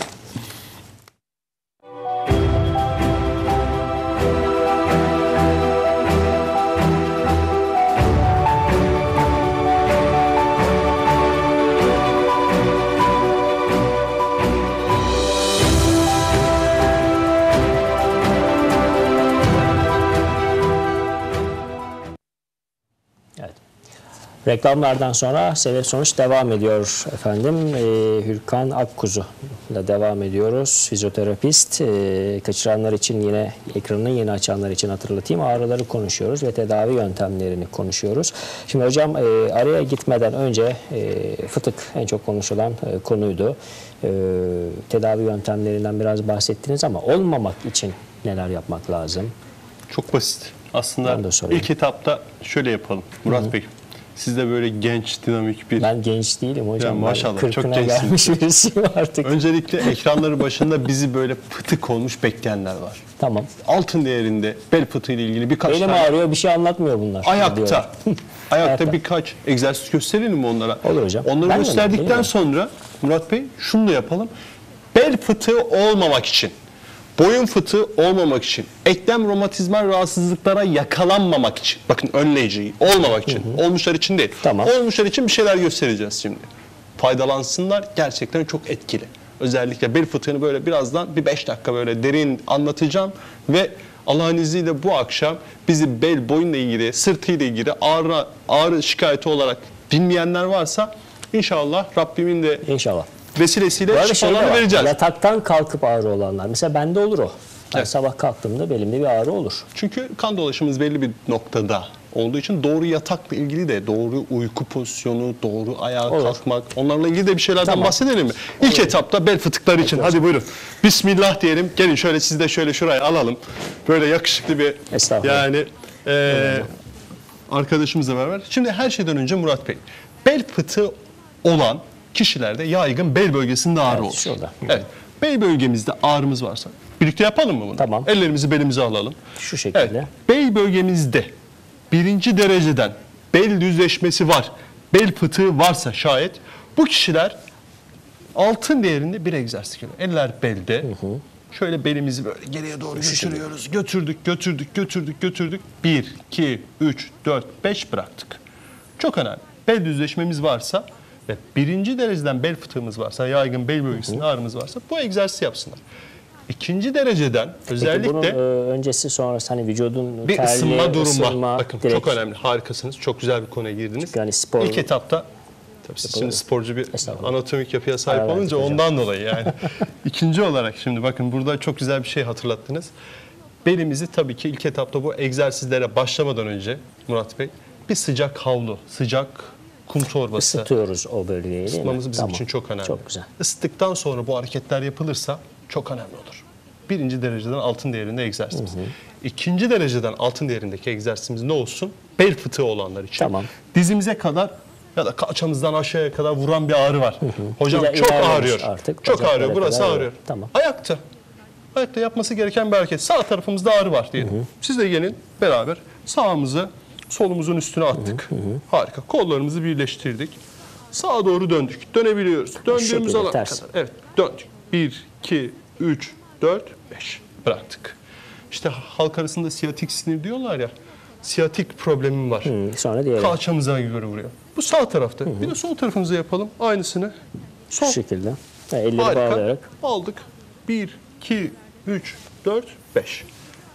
Reklamlardan sonra sebep sonuç devam ediyor efendim. Ee, Hürkan Akkuzu ile devam ediyoruz. Fizyoterapist. Ee, kaçıranlar için yine ekranını yeni açanlar için hatırlatayım. Ağrıları konuşuyoruz ve tedavi yöntemlerini konuşuyoruz. Şimdi hocam e, araya gitmeden önce e, fıtık en çok konuşulan e, konuydu. E, tedavi yöntemlerinden biraz bahsettiniz ama olmamak için neler yapmak lazım? Çok basit. Aslında Ben de sorayım. ilk etapta şöyle yapalım. Murat Hı-hı. Bey. Siz de böyle genç, dinamik bir... Ben genç değilim hocam. Ya maşallah, ben çok gelmiş gençsiniz. birisiyim artık. Öncelikle ekranları başında bizi böyle fıtık olmuş bekleyenler var. Tamam. Altın değerinde bel fıtığı ile ilgili birkaç Benim tane... ağrıyor, bir şey anlatmıyor bunlar. Ayakta. Ayakta Ayakta. birkaç egzersiz gösterelim mi onlara? Olur hocam. Onları Ben gösterdikten mi? sonra Murat Bey şunu da yapalım. Bel fıtığı olmamak için, boyun fıtığı olmamak için, eklem romatizmal rahatsızlıklara yakalanmamak için, bakın önleyici olmamak için, hı hı. olmuşlar için değil. Tamam. Olmuşlar için bir şeyler göstereceğiz şimdi. Faydalansınlar, gerçekten çok etkili. Özellikle bel fıtığını böyle birazdan bir beş dakika böyle derin anlatacağım ve Allah'ın izniyle bu akşam bizi bel, boyunla ilgili, sırtıyla ilgili ağrı, ağrı şikayeti olarak dinleyenler varsa inşallah Rabbimin de İnşallah. vesilesiyle şifalarını şey vereceğiz. Yataktan kalkıp ağrı olanlar. Mesela bende olur o. Ben Evet. sabah kalktığımda belimde bir ağrı olur. Çünkü kan dolaşımımız belli bir noktada olduğu için doğru yatakla ilgili de doğru uyku pozisyonu, doğru ayağa Olur. kalkmak, onlarla ilgili de bir şeylerden Tamam. bahsedelim mi? İlk etapta bel fıtıkları için hadi buyurun. Bismillah diyelim. Gelin şöyle siz de şöyle şuraya alalım. Böyle yakışıklı bir Estağfurullah. yani e, arkadaşımızla beraber. Şimdi her şeyden önce Murat Bey, bel fıtığı olan kişilerde yaygın bel bölgesinde ağrı Evet, olur. şurada. Evet. Bel bölgemizde ağrımız varsa birlikte yapalım mı bunu? Tamam. Ellerimizi belimize alalım. Şu şekilde. Evet. Bel bölgemizde birinci dereceden bel düzleşmesi var, bel fıtığı varsa şayet bu kişiler altın değerinde bir egzersiz yapıyor. Eller belde. Hı hı. Şöyle belimizi böyle geriye doğru götürüyoruz. Götürdük, götürdük, götürdük, götürdük. bir, iki, üç, dört, beş bıraktık. Çok önemli. Bel düzleşmemiz varsa ve birinci dereceden bel fıtığımız varsa, yaygın bel bölgesinde ağrımız varsa bu egzersizi yapsınlar. İkinci dereceden özellikle... Peki bunun e, öncesi sonrası hani vücudun bir terliği, ısınma durumu var. ısınma, Bakın direkt. çok önemli. Harikasınız. Çok güzel bir konuya girdiniz. Çünkü hani spor- İlk etapta tabii siz şimdi sporcu bir Estağfurullah. anatomik yapıya sahip Evet, olunca hocam. ondan dolayı yani. İkinci olarak şimdi bakın burada çok güzel bir şey hatırlattınız. Belimizi tabii ki ilk etapta bu egzersizlere başlamadan önce Murat Bey bir sıcak havlu, sıcak kum torbası. Isıtıyoruz o bölgeyi değil mi? Isıtmamız bizim Tamam. için çok önemli. Çok güzel. Isıttıktan sonra bu hareketler yapılırsa çok önemli olur. Birinci dereceden altın değerinde egzersizimiz. Hı hı. İkinci dereceden altın değerindeki egzersizimiz ne olsun? Bel fıtığı olanlar için. Tamam. Dizimize kadar ya da kalçamızdan aşağıya kadar vuran bir ağrı var. Hı hı. Hocam İler- çok ilerlemiş ağrıyor. artık, çok bacaklara ağrıyor. Burası kadar ağrıyor. Tamam. Ayakta. Ayakta yapması gereken bir hareket. Sağ tarafımızda ağrı var diyelim. Hı hı. Siz de gelin beraber sağımızı solumuzun üstüne attık. Hı hı. Harika. Kollarımızı birleştirdik. Sağa doğru döndük. Dönebiliyoruz. Döndüğümüz alan kadar. Evet, döndük. bir, iki, üç, dört, beş. Bıraktık. İşte halk arasında siyatik sinir diyorlar ya. Siyatik problemim var. Hı, sonra diğeri. Kalçamıza göre vuruyor. Bu sağ tarafta. Hı hı. Bir de sol tarafımıza yapalım. Aynısını. Sol. Şu şekilde. Ha, elleri Harika. bağlayarak. Aldık. bir, iki, üç, dört, beş.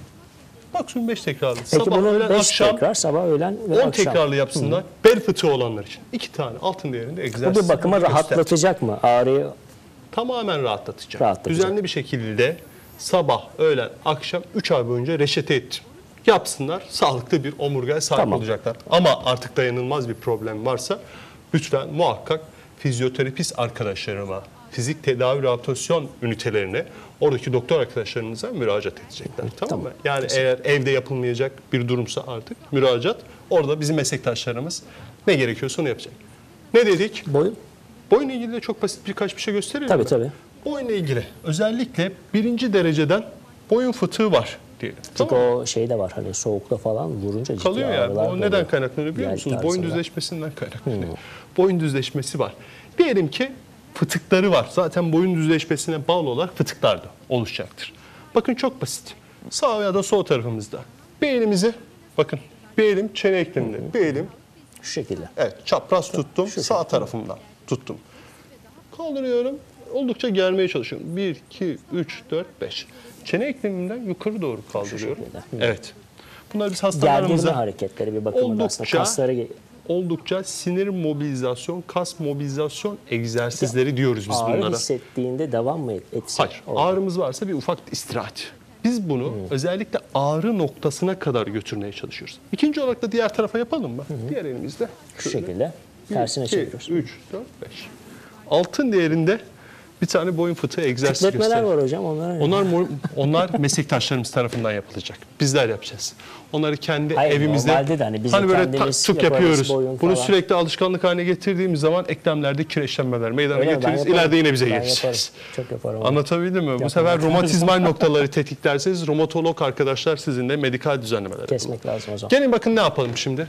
Maksimum beş tekrarlı. Peki Sabah, bunu öğlen, beş akşam tekrar, sabah, öğlen ve on akşam. tekrarlı yapsınlar. Hı. Bel fıtığı olanlar için. İki tane altın değerinde egzersiz. Bu bir bakıma rahatlatacak mı ağrıyı? Tamamen rahatlatacak. rahatlatacak. Düzenli bir şekilde sabah, öğlen, akşam üç ay boyunca reçete ettim. Yapsınlar, sağlıklı bir omurgaya sahip Tamam. olacaklar. Ama artık dayanılmaz bir problem varsa lütfen muhakkak fizyoterapist arkadaşlarıma, fizik tedavi rehabilitasyon ünitelerine, oradaki doktor arkadaşlarımıza müracaat edecekler. Tamam, tamam mı? Yani eğer evde yapılmayacak bir durumsa artık müracaat, orada bizim meslektaşlarımız ne gerekiyorsa onu yapacak. Ne dedik? Boyun? Boyunla ilgili de çok basit birkaç bir şey gösterelim Tabii mi? tabii. Boyunla ilgili özellikle birinci dereceden boyun fıtığı var diyelim. Çünkü Tamam mı? o şey de var, hani soğukta falan vurunca ciddi Kalıyor yani. ağrılar O böyle. neden kaynaklanıyor biliyor Yel musunuz? tarzında. Boyun düzleşmesinden kaynaklanıyor. Hmm. Boyun düzleşmesi var. Diyelim ki fıtıkları var. Zaten boyun düzleşmesine bağlı olarak fıtıklar da oluşacaktır. Bakın çok basit. Sağ ya da sol tarafımızda. Bir elimizi, bakın bir elim çene ekleminde, hmm. bir elim şu şekilde. Evet, çapraz tuttum, şu sağ şekilde. tarafımdan tuttum. Kaldırıyorum, oldukça germeye çalışıyorum. bir, iki, üç, dört, beş. Çene eklemimden yukarı doğru kaldırıyorum. Evet. Bunlar biz Gerdirme hastalarımıza hareketleri bir bakıma da aslında kasları... oldukça sinir mobilizasyon, kas mobilizasyon egzersizleri diyoruz biz Ağrı bunlara. hissettiğinde devam mı etsin? Hayır, ağrımız varsa bir ufak istirahat. Biz bunu hmm. özellikle ağrı noktasına kadar götürmeye çalışıyoruz. İkinci olarak da diğer tarafa yapalım mı? Hmm. Diğer elimizde. Şu şekilde tersine çeviriyoruz. üç, dört, beş. Altın değerinde bir tane boyun fıtığı egzersizi Kütletmeler gösterelim. var hocam. Onlar, onlar, onlar meslektaşlarımız tarafından yapılacak. Bizler yapacağız. Onları kendi Hayır, evimizde normalde de hani biz hani de böyle kendimiz tık yaparız, yapıyoruz. boyun Bunu falan. sürekli alışkanlık haline getirdiğimiz zaman eklemlerde kireçlenmeler meydana Öyle mi? getiririz. Ben yaparım. İleride yine bize Ben geleceğiz. yaparım. Çok yaparım. Anlatabildim mi? Bu sefer romatizmal noktaları tetiklerseniz romatolog arkadaşlar sizinle medikal düzenlemeler kesmek yapalım. lazım o zaman. Gelin bakın ne yapalım şimdi.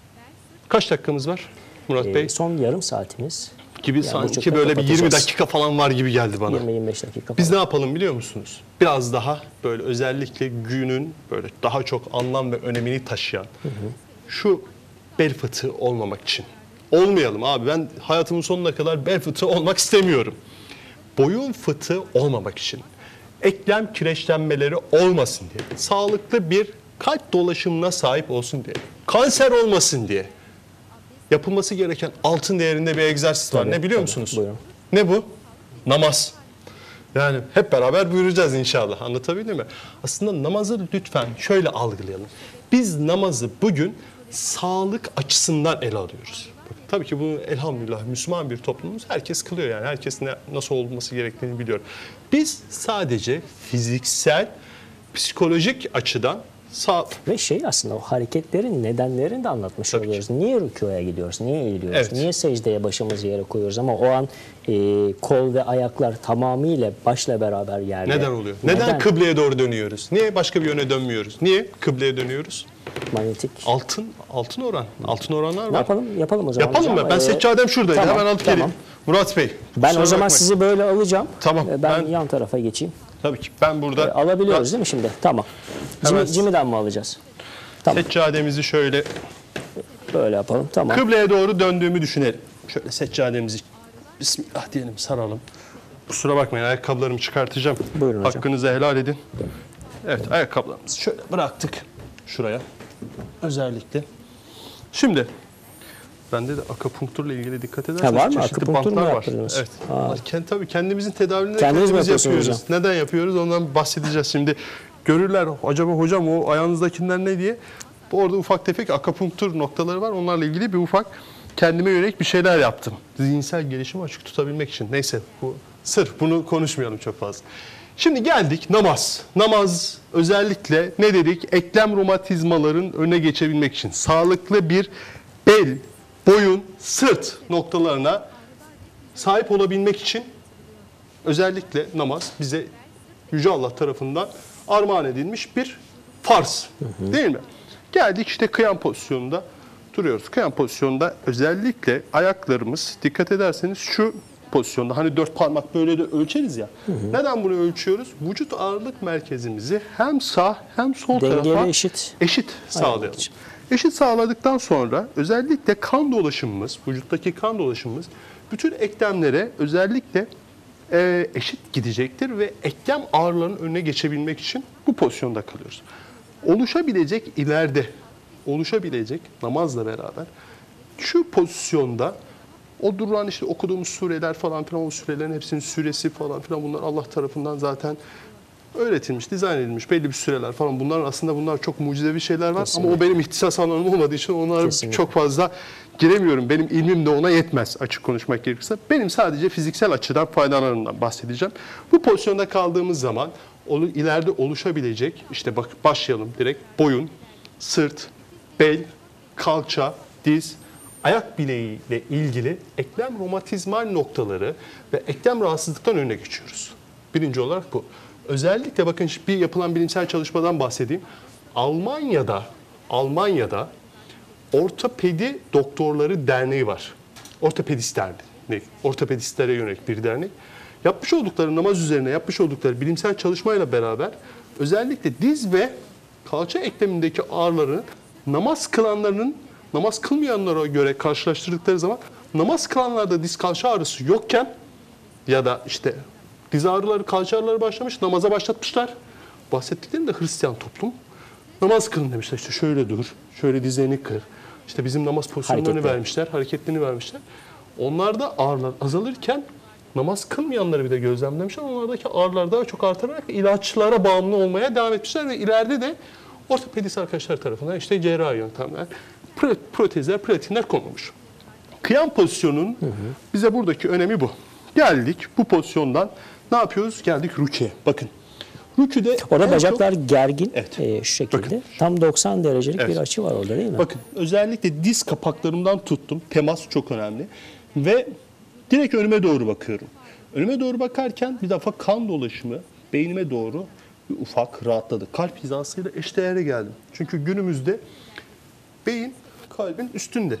Kaç dakikamız var Murat Ee, Bey? son yarım saatimiz. Gibi Yani sanki böyle bir yirmi dakika falan var gibi geldi bana. yirmi yirmi beş dakika Biz falan. ne yapalım biliyor musunuz? Biraz daha böyle özellikle günün böyle daha çok anlam ve önemini taşıyan hı hı. şu bel fıtığı olmamak için. Olmayalım abi, ben hayatımın sonuna kadar bel fıtığı olmak istemiyorum. Boyun fıtığı olmamak için. Eklem kireçlenmeleri olmasın diye. Sağlıklı bir kalp dolaşımına sahip olsun diye. Kanser olmasın diye. Yapılması gereken altın değerinde bir egzersiz var. Tabii, Ne biliyor tabii. musunuz? Buyurun. Ne bu? Namaz. Yani hep beraber buyuracağız inşallah. Anlatabildim mi? Aslında namazı lütfen şöyle algılayalım. Biz namazı bugün sağlık açısından ele alıyoruz. Bakın, tabii ki bunu elhamdülillah Müslüman bir toplumumuz. Herkes kılıyor yani. Herkes ne, nasıl olması gerektiğini biliyor. Biz sadece fiziksel, psikolojik açıdan sağ... Ve şey aslında o hareketlerin nedenlerini de anlatmış Tabii oluyoruz. Ki. Niye rükûya gidiyoruz? Niye eğiliyoruz? Evet. Niye secdeye başımızı yere koyuyoruz? Ama o an e, kol ve ayaklar tamamıyla başla beraber yerde. Neden oluyor? Neden, Neden kıbleye doğru dönüyoruz? Niye başka bir yöne dönmüyoruz? Niye kıbleye dönüyoruz? Manyetik. Altın, altın oran. Altın oranlar var. Ne yapalım? Yapalım o zaman. Yapalım mı? hocam. Ben Ee, seccadem şuradaydı. tamam, Hemen alıp tamam. geleyim. Murat Bey. Ben kusura o zaman bakmayın. sizi böyle alacağım. Tamam, Ee, Ben, ben- yan tarafa geçeyim. Tabii ki. Ben burada... Ee, Alabiliyoruz değil mi şimdi? Tamam. Hemen- Cimi, Cimi'den mi alacağız? Tamam. Seccademizi şöyle Böyle yapalım. Tamam. kıbleye doğru döndüğümü düşünelim. Şöyle seccademizi Bismillah diyelim, saralım. Kusura bakmayın, ayakkabılarımı çıkartacağım. Buyurun hocam. Hakkınızı helal edin. Evet, ayakkabılarımızı şöyle bıraktık şuraya. Özellikle. Şimdi bende de akupunkturla ilgili dikkat ederseniz Ha, var mı? çeşitli Akupunktur mu bantlar var. yaptırdınız? Evet. Aa. Bunlar Kendi, tabii kendimizin tedavilerini Kendiniz mi kendimiz yapıyorsunuz yapıyoruz. Neden yapıyoruz? Ondan bahsedeceğiz. Şimdi görürler acaba hocam o ayağınızdakiler ne diye. Bu orada ufak tefek akupunktur noktaları var. Onlarla ilgili bir ufak kendime yönelik bir şeyler yaptım. Zihinsel gelişimi açık tutabilmek için. Neyse bu sır. Bunu konuşmayalım çok fazla. Şimdi geldik namaz. Namaz özellikle ne dedik? Eklem romatizmaların önüne geçebilmek için. Sağlıklı bir bel, boyun, sırt noktalarına sahip olabilmek için özellikle namaz bize Yüce Allah tarafından armağan edilmiş bir farz. Hı hı. Değil mi? Geldik işte kıyam pozisyonunda duruyoruz. Kıyam pozisyonunda özellikle ayaklarımız, dikkat ederseniz şu pozisyonda, hani dört parmak böyle de ölçeriz ya. Hı hı. Neden bunu ölçüyoruz? Vücut ağırlık merkezimizi hem sağ hem sol Dengeli, tarafa eşit, eşit sağlayalım. Eşit sağladıktan sonra özellikle kan dolaşımımız, vücuttaki kan dolaşımımız bütün eklemlere özellikle e, eşit gidecektir ve eklem ağrılarının önüne geçebilmek için bu pozisyonda kalıyoruz. Oluşabilecek ileride, oluşabilecek namazla beraber şu pozisyonda o duran işte okuduğumuz sureler falan filan, o surelerin hepsinin süresi falan filan, bunlar Allah tarafından zaten öğretilmiş, dizayn edilmiş belli bir süreler falan. Bunlar aslında bunlar çok mucizevi şeyler var. Kesinlikle. Ama o benim ihtisas alanım olmadığı için onlara Kesinlikle. çok fazla giremiyorum. Benim ilmim de ona yetmez açık konuşmak gerekirse. Benim sadece fiziksel açıdan faydalarından bahsedeceğim. Bu pozisyonda kaldığımız zaman ileride oluşabilecek, işte bak başlayalım direkt, boyun, sırt, bel, kalça, diz, ayak bileğiyle ilgili eklem romatizmal noktaları ve eklem rahatsızlıktan önüne geçiyoruz. Birinci olarak bu. Özellikle bakın bir yapılan bilimsel çalışmadan bahsedeyim. Almanya'da Almanya'da Ortopedi Doktorları Derneği var. Ortopedist Derneği. Ortopedistlere yönelik bir dernek. Yapmış oldukları namaz üzerine yapmış oldukları bilimsel çalışmayla beraber özellikle diz ve kalça eklemindeki ağrıların namaz kılanlarının namaz kılmayanlara göre karşılaştırdıkları zaman namaz kılanlarda diz kalça ağrısı yokken ya da işte diz ağrıları, kalça ağrıları başlamış, namaza başlatmışlar. Bahsettiklerinde Hristiyan toplum. Namaz kılın demişler. İşte şöyle dur, şöyle dizlerini kır. İşte bizim namaz pozisyonlarını Hareketli. vermişler, hareketlerini vermişler. Onlarda ağrılar azalırken namaz kılmayanları bir de gözlemlemişler. Onlardaki ağrılar daha çok artarak ilaçlara bağımlı olmaya devam etmişler ve ileride de ortopedist arkadaşlar tarafından işte cerrahi yöntemler, protezler, platinler konulmuş. Kıyam pozisyonunun hı hı. bize buradaki önemi bu. Geldik bu pozisyondan ne yapıyoruz? Geldik rüküye. Bakın. Rüküde orada bacaklar çok... gergin evet. e, şu şekilde. Bakın. Tam doksan derecelik evet. bir açı var orada değil mi? Bakın özellikle diz kapaklarımdan tuttum. Temas çok önemli. Ve direkt önüme doğru bakıyorum. Önüme doğru bakarken bir defa kan dolaşımı beynime doğru bir ufak rahatladı. Kalp hizasıyla eşdeğere geldim. Çünkü günümüzde beyin kalbin üstünde.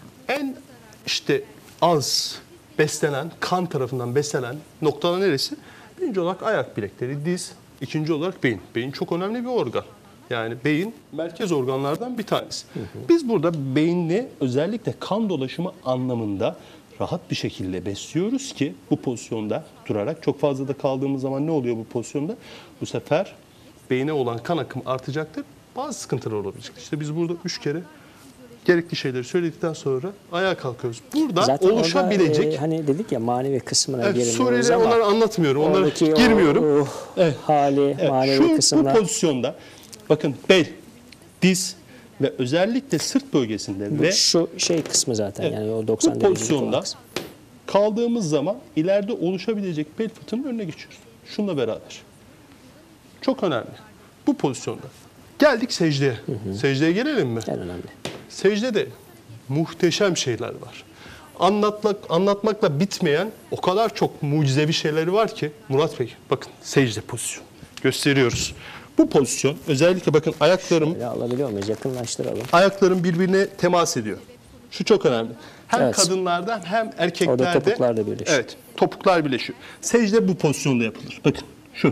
En işte az beslenen, kan tarafından beslenen noktalar neresi? Birinci olarak ayak bilekleri, diz. İkinci olarak beyin. Beyin çok önemli bir organ. Yani beyin merkez organlardan bir tanesi. Hı hı. Biz burada beyni özellikle kan dolaşımı anlamında rahat bir şekilde besliyoruz ki bu pozisyonda durarak çok fazla da kaldığımız zaman ne oluyor bu pozisyonda? Bu sefer beyne olan kan akımı artacaktır. Bazı sıkıntılar olabilecek. İşte biz burada üç kere gerekli şeyleri söyledikten sonra ayağa kalkıyoruz. Burada zaten oluşabilecek... Orada, e, hani dedik ya manevi kısmına evet, girmiyoruz ama... onları anlatmıyorum. Onlara girmiyorum. O, o evet. hali, evet. manevi Şu, kısmına... Bu pozisyonda bakın bel, diz ve özellikle sırt bölgesinde bu, ve... Şu şey kısmı zaten evet. yani o doksan bu pozisyonda kaldığımız zaman ileride oluşabilecek bel fıtığının önüne geçiyoruz. Şununla beraber. Çok önemli. Bu pozisyonda. Geldik secdeye. Hı hı. Secdeye gelelim mi? En önemli. Secdede muhteşem şeyler var. Anlatmak, anlatmakla bitmeyen o kadar çok mucizevi şeyleri var ki Murat Bey bakın secde pozisyonu gösteriyoruz. Bu pozisyon özellikle bakın ayaklarım şöyle alabiliyor muyuz? Yakınlaştıralım. Ayaklarım birbirine temas ediyor. Şu çok önemli. Hem evet. kadınlarda hem erkeklerde. Orada topuklar da birleşiyor. Evet, topuklar birleşiyor. Secde bu pozisyonda yapılır. Bakın şu.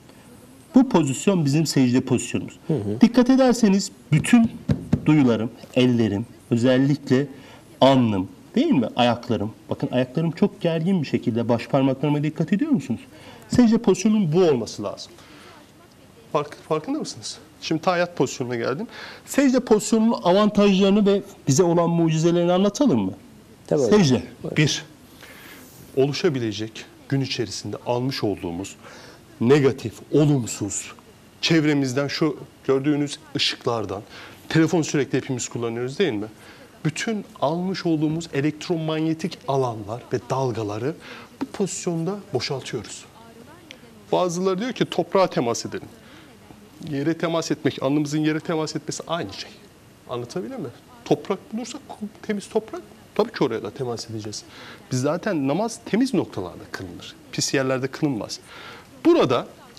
Bu pozisyon bizim secde pozisyonumuz. Hı hı. Dikkat ederseniz bütün duyularım, ellerim, özellikle alnım, değil mi? Ayaklarım. Bakın ayaklarım çok gergin bir şekilde. Baş parmaklarıma dikkat ediyor musunuz? Secde pozisyonunun bu olması lazım. Fark, farkında mısınız? Şimdi tayyat pozisyonuna geldim. Secde pozisyonunun avantajlarını ve bize olan mucizelerini anlatalım mı? Tabii secde. Bir, oluşabilecek gün içerisinde almış olduğumuz negatif, olumsuz, çevremizden şu gördüğünüz ışıklardan, telefon sürekli hepimiz kullanıyoruz değil mi? Bütün almış olduğumuz elektromanyetik alanlar ve dalgaları bu pozisyonda boşaltıyoruz. Bazıları diyor ki toprağa temas edelim. Yere temas etmek, alnımızın yere temas etmesi aynı şey. Anlatabilir mi? Toprak bulursak, temiz toprak, tabii ki oraya da temas edeceğiz. Biz zaten namaz temiz noktalarda kılınır. Pis yerlerde kılınmaz. Burada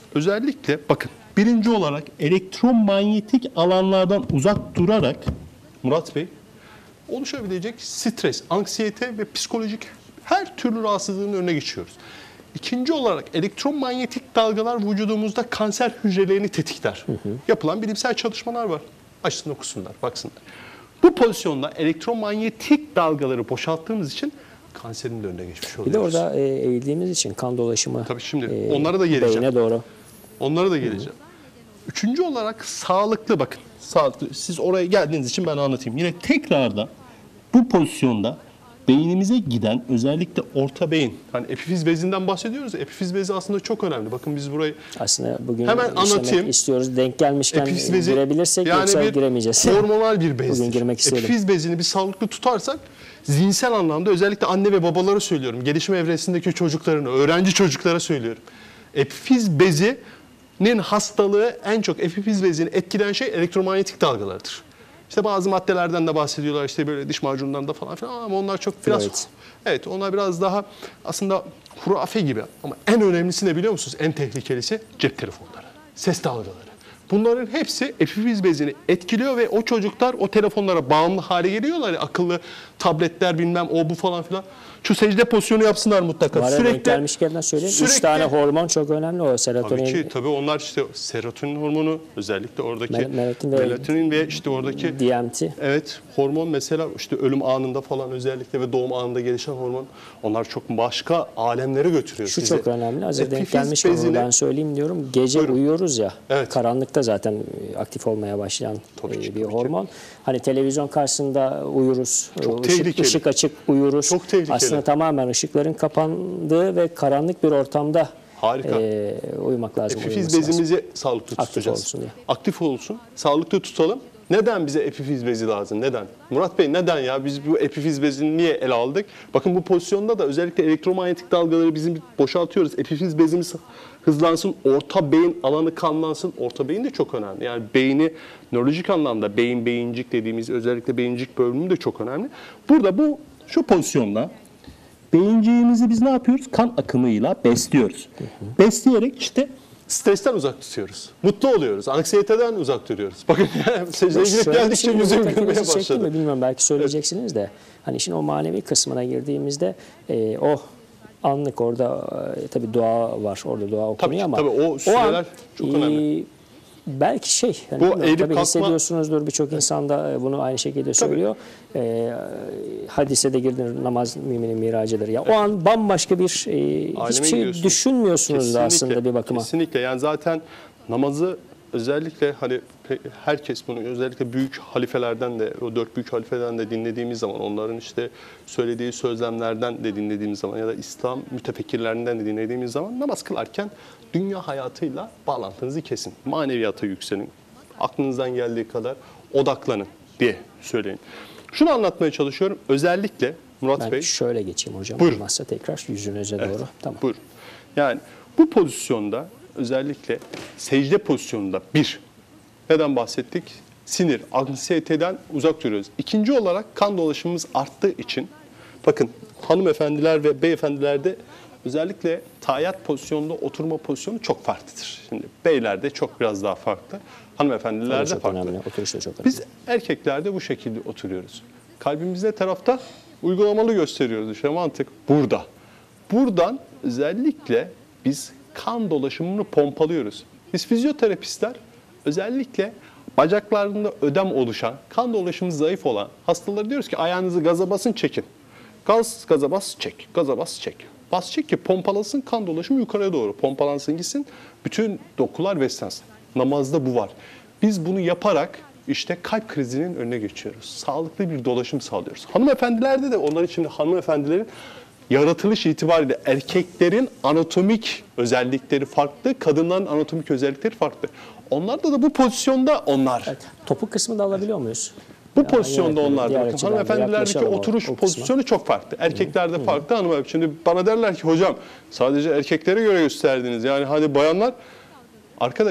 özellikle bakın birinci olarak elektromanyetik alanlardan uzak durarak Murat Bey oluşabilecek stres, anksiyete ve psikolojik her türlü rahatsızlığın önüne geçiyoruz. İkinci olarak elektromanyetik dalgalar vücudumuzda kanser hücrelerini tetikler. Hı hı. Yapılan bilimsel çalışmalar var. Açsın okusunlar, baksınlar. Bu pozisyonda elektromanyetik dalgaları boşalttığımız için kanserin de önüne geçmiş oluyoruz. Bir de orada e, eğildiğimiz için kan dolaşımı Tabii şimdi e, onlara da geleceğim. beyne doğru. Onlara da geleceğim. Hı hı. Üçüncü olarak sağlıklı bakın. Sağlıklı. Siz oraya geldiğiniz için ben anlatayım. Yine tekrarda bu pozisyonda beynimize giden özellikle orta beyin. Hani epifiz bezinden bahsediyoruz. Epifiz bezi aslında çok önemli. Bakın biz burayı aslında bugün hemen anlatayım. istiyoruz. Denk gelmişken Epifiz bezi, girebilirsek yani yoksa bir giremeyeceğiz. Hormonal bir bezdir. Bugün girmek istedim. Epifiz bezini bir sağlıklı tutarsak zihinsel anlamda özellikle anne ve babalara söylüyorum. Gelişim evresindeki çocuklarına, öğrenci çocuklara söylüyorum. Epifiz bezinin hastalığı en çok epifiz bezini etkileyen şey elektromanyetik dalgalardır. İşte bazı maddelerden de bahsediyorlar işte böyle diş macunlarında da falan filan ama onlar çok biraz evet. evet onlar biraz daha aslında hurafe gibi ama en önemlisi ne biliyor musunuz? En tehlikelisi cep telefonları, ses dalgaları. Bunların hepsi epifiz bezini etkiliyor ve o çocuklar o telefonlara bağımlı hale geliyorlar. Ya, akıllı tabletler bilmem o bu falan filan. Şu secde pozisyonu yapsınlar mutlaka. Var sürekli denk gelmişken söyleyeyim. sürekli, Üç tane hormon çok önemli o serotonin. Tabii ki tabii onlar işte serotonin hormonu özellikle oradaki melatonin ve, melatonin ve işte oradaki D M T. Evet hormon mesela işte ölüm anında falan özellikle ve doğum anında gelişen hormon onlar çok başka alemlere götürüyor Şu sizi. çok önemli. Hazır denk Epifiz gelmişken bezini- ben söyleyeyim diyorum. Gece Buyurun. uyuyoruz ya. Evet. Karanlıkta zaten aktif olmaya başlayan Tabii ki, bir tabii ki. hormon. Hani televizyon karşısında uyuruz. Çok ışık, tehlikeli. ışık açık uyuruz. Çok tehlikeli. Aslında tamamen ışıkların kapandığı ve karanlık bir ortamda Harika. e, uyumak lazım. Epifiz uyuması lazım. bezimizi sağlıklı Aktif tutacağız. olsun diye. Aktif olsun, sağlıklı tutalım. Neden bize epifiz bezi lazım? Neden? Murat Bey neden ya? Biz bu epifiz bezini niye ele aldık? Bakın bu pozisyonda da özellikle elektromanyetik dalgaları bizim boşaltıyoruz. Epifiz bezimiz hızlansın, orta beyin alanı kanlansın. Orta beyin de çok önemli. Yani beyni nörolojik anlamda beyin beyincik dediğimiz özellikle beyincik bölümü de çok önemli. Burada bu şu pozisyonda beyinciğimizi biz ne yapıyoruz? Kan akımıyla besliyoruz. Hı hı. Besleyerek işte stresten uzak tutuyoruz. Mutlu oluyoruz. Anksiyeteden uzak duruyoruz. Bakın secdeye girip Şöyle bir geldikçe şey yüzüm dikkatinizi gülmeye çekti başladı. mi bilmiyorum belki söyleyeceksiniz de. Hani işin o manevi kısmına girdiğimizde e, o anlık orada e, tabii dua var. Orada dua okunuyor ama tabii, o süreler çok önemli. Belki şey, yani Bu bilmiyorum, eğilip tabii kalkma- hissediyorsunuzdur birçok insan da e, bunu aynı şekilde söylüyor. E, hadise de girdiğinde namaz müminin miracıdır. Ya o an bambaşka bir e, Aleme hiçbir şey gidiyorsun. düşünmüyorsunuz da Kesinlikle, aslında bir bakıma. Kesinlikle yani zaten namazı özellikle hani herkes bunu özellikle büyük halifelerden de o dört büyük halifeden de dinlediğimiz zaman onların işte söylediği sözlemlerden de dinlediğimiz zaman ya da İslam mütefekkirlerinden de dinlediğimiz zaman namaz kılarken dünya hayatıyla bağlantınızı kesin. Maneviyata yükselin. Aklınızdan geldiği kadar odaklanın diye söyleyin. Şunu anlatmaya çalışıyorum. Özellikle Murat Ben Bey. şöyle geçeyim hocam. Buyurun. Olmazsa tekrar yüzünüze Evet, doğru. Tamam. Buyurun. Yani bu pozisyonda özellikle secde pozisyonunda bir, neden bahsettik? Sinir, anksiyeteden uzak duruyoruz. İkinci olarak kan dolaşımımız arttığı için, bakın hanımefendiler ve beyefendilerde özellikle tayyat pozisyonunda oturma pozisyonu çok farklıdır. Şimdi beylerde çok biraz daha farklı, hanımefendilerde Çok farklı. önemli. Oturuş da çok önemli. Biz erkeklerde bu şekilde oturuyoruz. Kalbimiz ne tarafta? Uygulamalı gösteriyoruz işte mantık burada. Buradan özellikle biz kan dolaşımını pompalıyoruz. Biz fizyoterapistler özellikle bacaklarında ödem oluşan, kan dolaşımı zayıf olan hastalara diyoruz ki ayağınızı gaza basın çekin. Gaz, gaza bas çek, gaza bas çek. Bas çek ki pompalasın kan dolaşımı yukarıya doğru. Pompalansın gitsin, bütün dokular beslensin. Namazda bu var. Biz bunu yaparak işte kalp krizinin önüne geçiyoruz. Sağlıklı bir dolaşım sağlıyoruz. Hanımefendilerde de onlar için hanımefendilerin yaratılış itibariyle erkeklerin anatomik özellikleri farklı, kadınların anatomik özellikleri farklı. Onlarda da bu pozisyonda onlar. Evet, topuk kısmı da alabiliyor muyuz? Bu Ya, pozisyonda yine onlar. diğer Bakın, açıdan da hanımefendilerdeki yaklaşalım o- oturuş o kısma. pozisyonu çok farklı. Erkeklerde farklı, hanımefendi. Şimdi bana derler ki hocam sadece erkeklere göre gösterdiniz. Yani hadi bayanlar, arkadaşım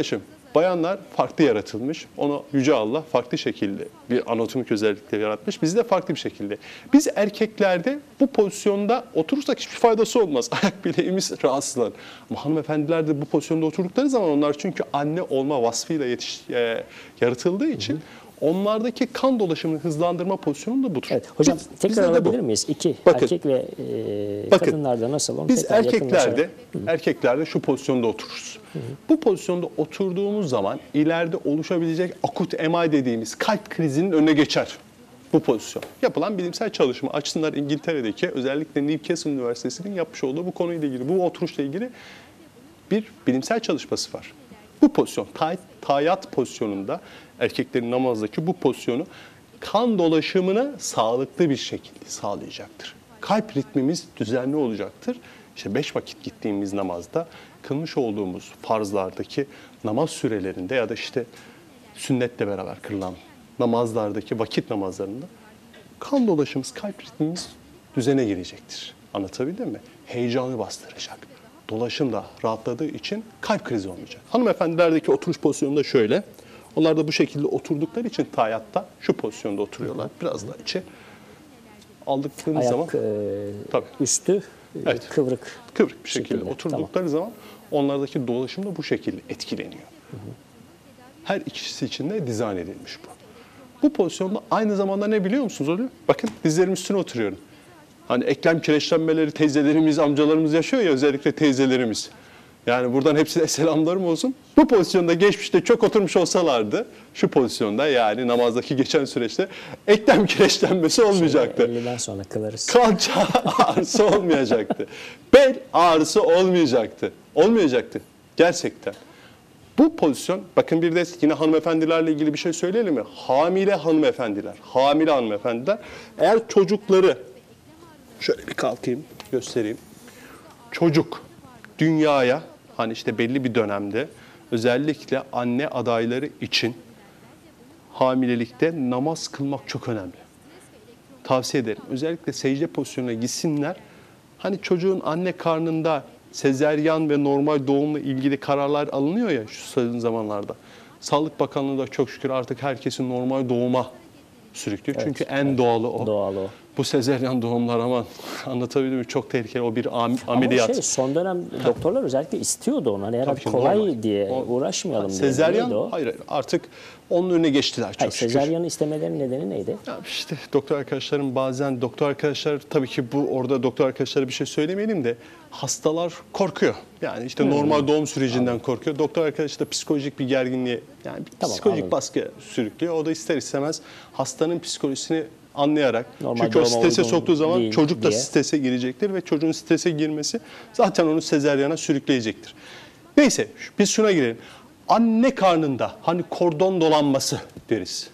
Bayanlar farklı yaratılmış. Onu Yüce Allah farklı şekilde bir anatomik özellikle yaratmış. Bizi de farklı bir şekilde. Biz erkeklerde bu pozisyonda oturursak hiçbir faydası olmaz. Ayak bileğimiz rahatsızlar. Ama hanımefendiler de bu pozisyonda oturdukları zaman onlar çünkü anne olma vasfıyla yetiş, e, yaratıldığı için hı hı. onlardaki kan dolaşımını hızlandırma pozisyonu da budur. Evet, hocam biz, tekrar alabilir miyiz? İki, bakın, erkek ve e, bakın, kadınlarda nasıl? Onu biz tekrar erkeklerde, erkeklerde şu pozisyonda otururuz. Hı hı. Bu pozisyonda oturduğumuz zaman ileride oluşabilecek akut M I dediğimiz kalp krizinin önüne geçer. Bu pozisyon. Yapılan bilimsel çalışma açsınlar İngiltere'deki özellikle Newcastle Üniversitesi'nin yapmış olduğu bu konuyla ilgili, bu oturuşla ilgili bir bilimsel çalışması var. Bu pozisyon, tay, tayyat pozisyonunda erkeklerin namazdaki bu pozisyonu kan dolaşımını sağlıklı bir şekilde sağlayacaktır. Kalp ritmimiz düzenli olacaktır. İşte beş vakit gittiğimiz namazda kılmış olduğumuz farzlardaki namaz sürelerinde ya da işte sünnetle beraber kılınan namazlardaki vakit namazlarında kan dolaşımımız, kalp ritmimiz düzene girecektir. Anlatabildim mi? Heyecanı bastıracak. Dolaşım da rahatladığı için kalp krizi olmayacak. Hanımefendilerdeki oturuş pozisyonu da şöyle. Onlar da bu şekilde oturdukları için tayyatta şu pozisyonda oturuyorlar. Biraz daha içe aldıklarınız Ayak, zaman e, tabii. üstü Evet. kıvrık. Kıvrık bir şekilde, şekilde. oturdukları Tamam. zaman onlardaki dolaşım da bu şekilde etkileniyor. Hı hı. Her ikisi için de dizayn edilmiş bu. Bu pozisyonda aynı zamanda ne biliyor musunuz oluyor? Bakın dizlerimin üstüne oturuyorum. Hani eklem kireçlenmeleri teyzelerimiz, amcalarımız yaşıyor ya, özellikle teyzelerimiz. Yani buradan hepsine selamlarım olsun. Bu pozisyonda geçmişte çok oturmuş olsalardı, şu pozisyonda yani namazdaki geçen süreçte eklem kireçlenmesi olmayacaktı. elliden sonra kılarız. Kalça ağrısı olmayacaktı. Bel ağrısı olmayacaktı. Olmayacaktı. Gerçekten. Bu pozisyon, bakın bir de yine hanımefendilerle ilgili bir şey söyleyelim mi? Hamile hanımefendiler, hamile hanımefendiler eğer çocukları, şöyle bir kalkayım göstereyim. Çocuk dünyaya hani işte belli bir dönemde özellikle anne adayları için hamilelikte namaz kılmak çok önemli. Tavsiye ederim. Özellikle secde pozisyonuna gitsinler. Hani çocuğun anne karnında sezeryan ve normal doğumla ilgili kararlar alınıyor ya şu son zamanlarda. Sağlık Bakanlığı da çok şükür artık herkesin normal doğuma sürüklüyor. Evet, Çünkü en evet. doğalı o. Doğalı o. Bu sezeryan doğumlar aman anlatabildim mi? Çok tehlikeli. O bir am- ameliyat. Ama şey, son dönem doktorlar özellikle istiyordu onu. Hani herhalde kolay normal. diye O- uğraşmayalım diye. Sezeryan, Neydi o? hayır hayır, artık onun önüne geçtiler çok Hayır, şükür. sezaryanı istemelerinin nedeni neydi? Ya işte doktor arkadaşlarım bazen doktor arkadaşlar tabii ki bu orada doktor arkadaşlara bir şey söylemeyelim de hastalar korkuyor. Yani işte Hmm. normal doğum sürecinden anladım. korkuyor. Doktor arkadaş da psikolojik bir gerginliğe yani bir Tamam, psikolojik anladım. baskı sürüklüyor. O da ister istemez hastanın psikolojisini anlayarak Normal çünkü o doğuma strese uygun soktuğu zaman değil çocuk da diye. strese girecektir ve çocuğun strese girmesi zaten onu sezeryana sürükleyecektir. Neyse biz şuna girelim. Anne karnında hani kordon dolanması deriz.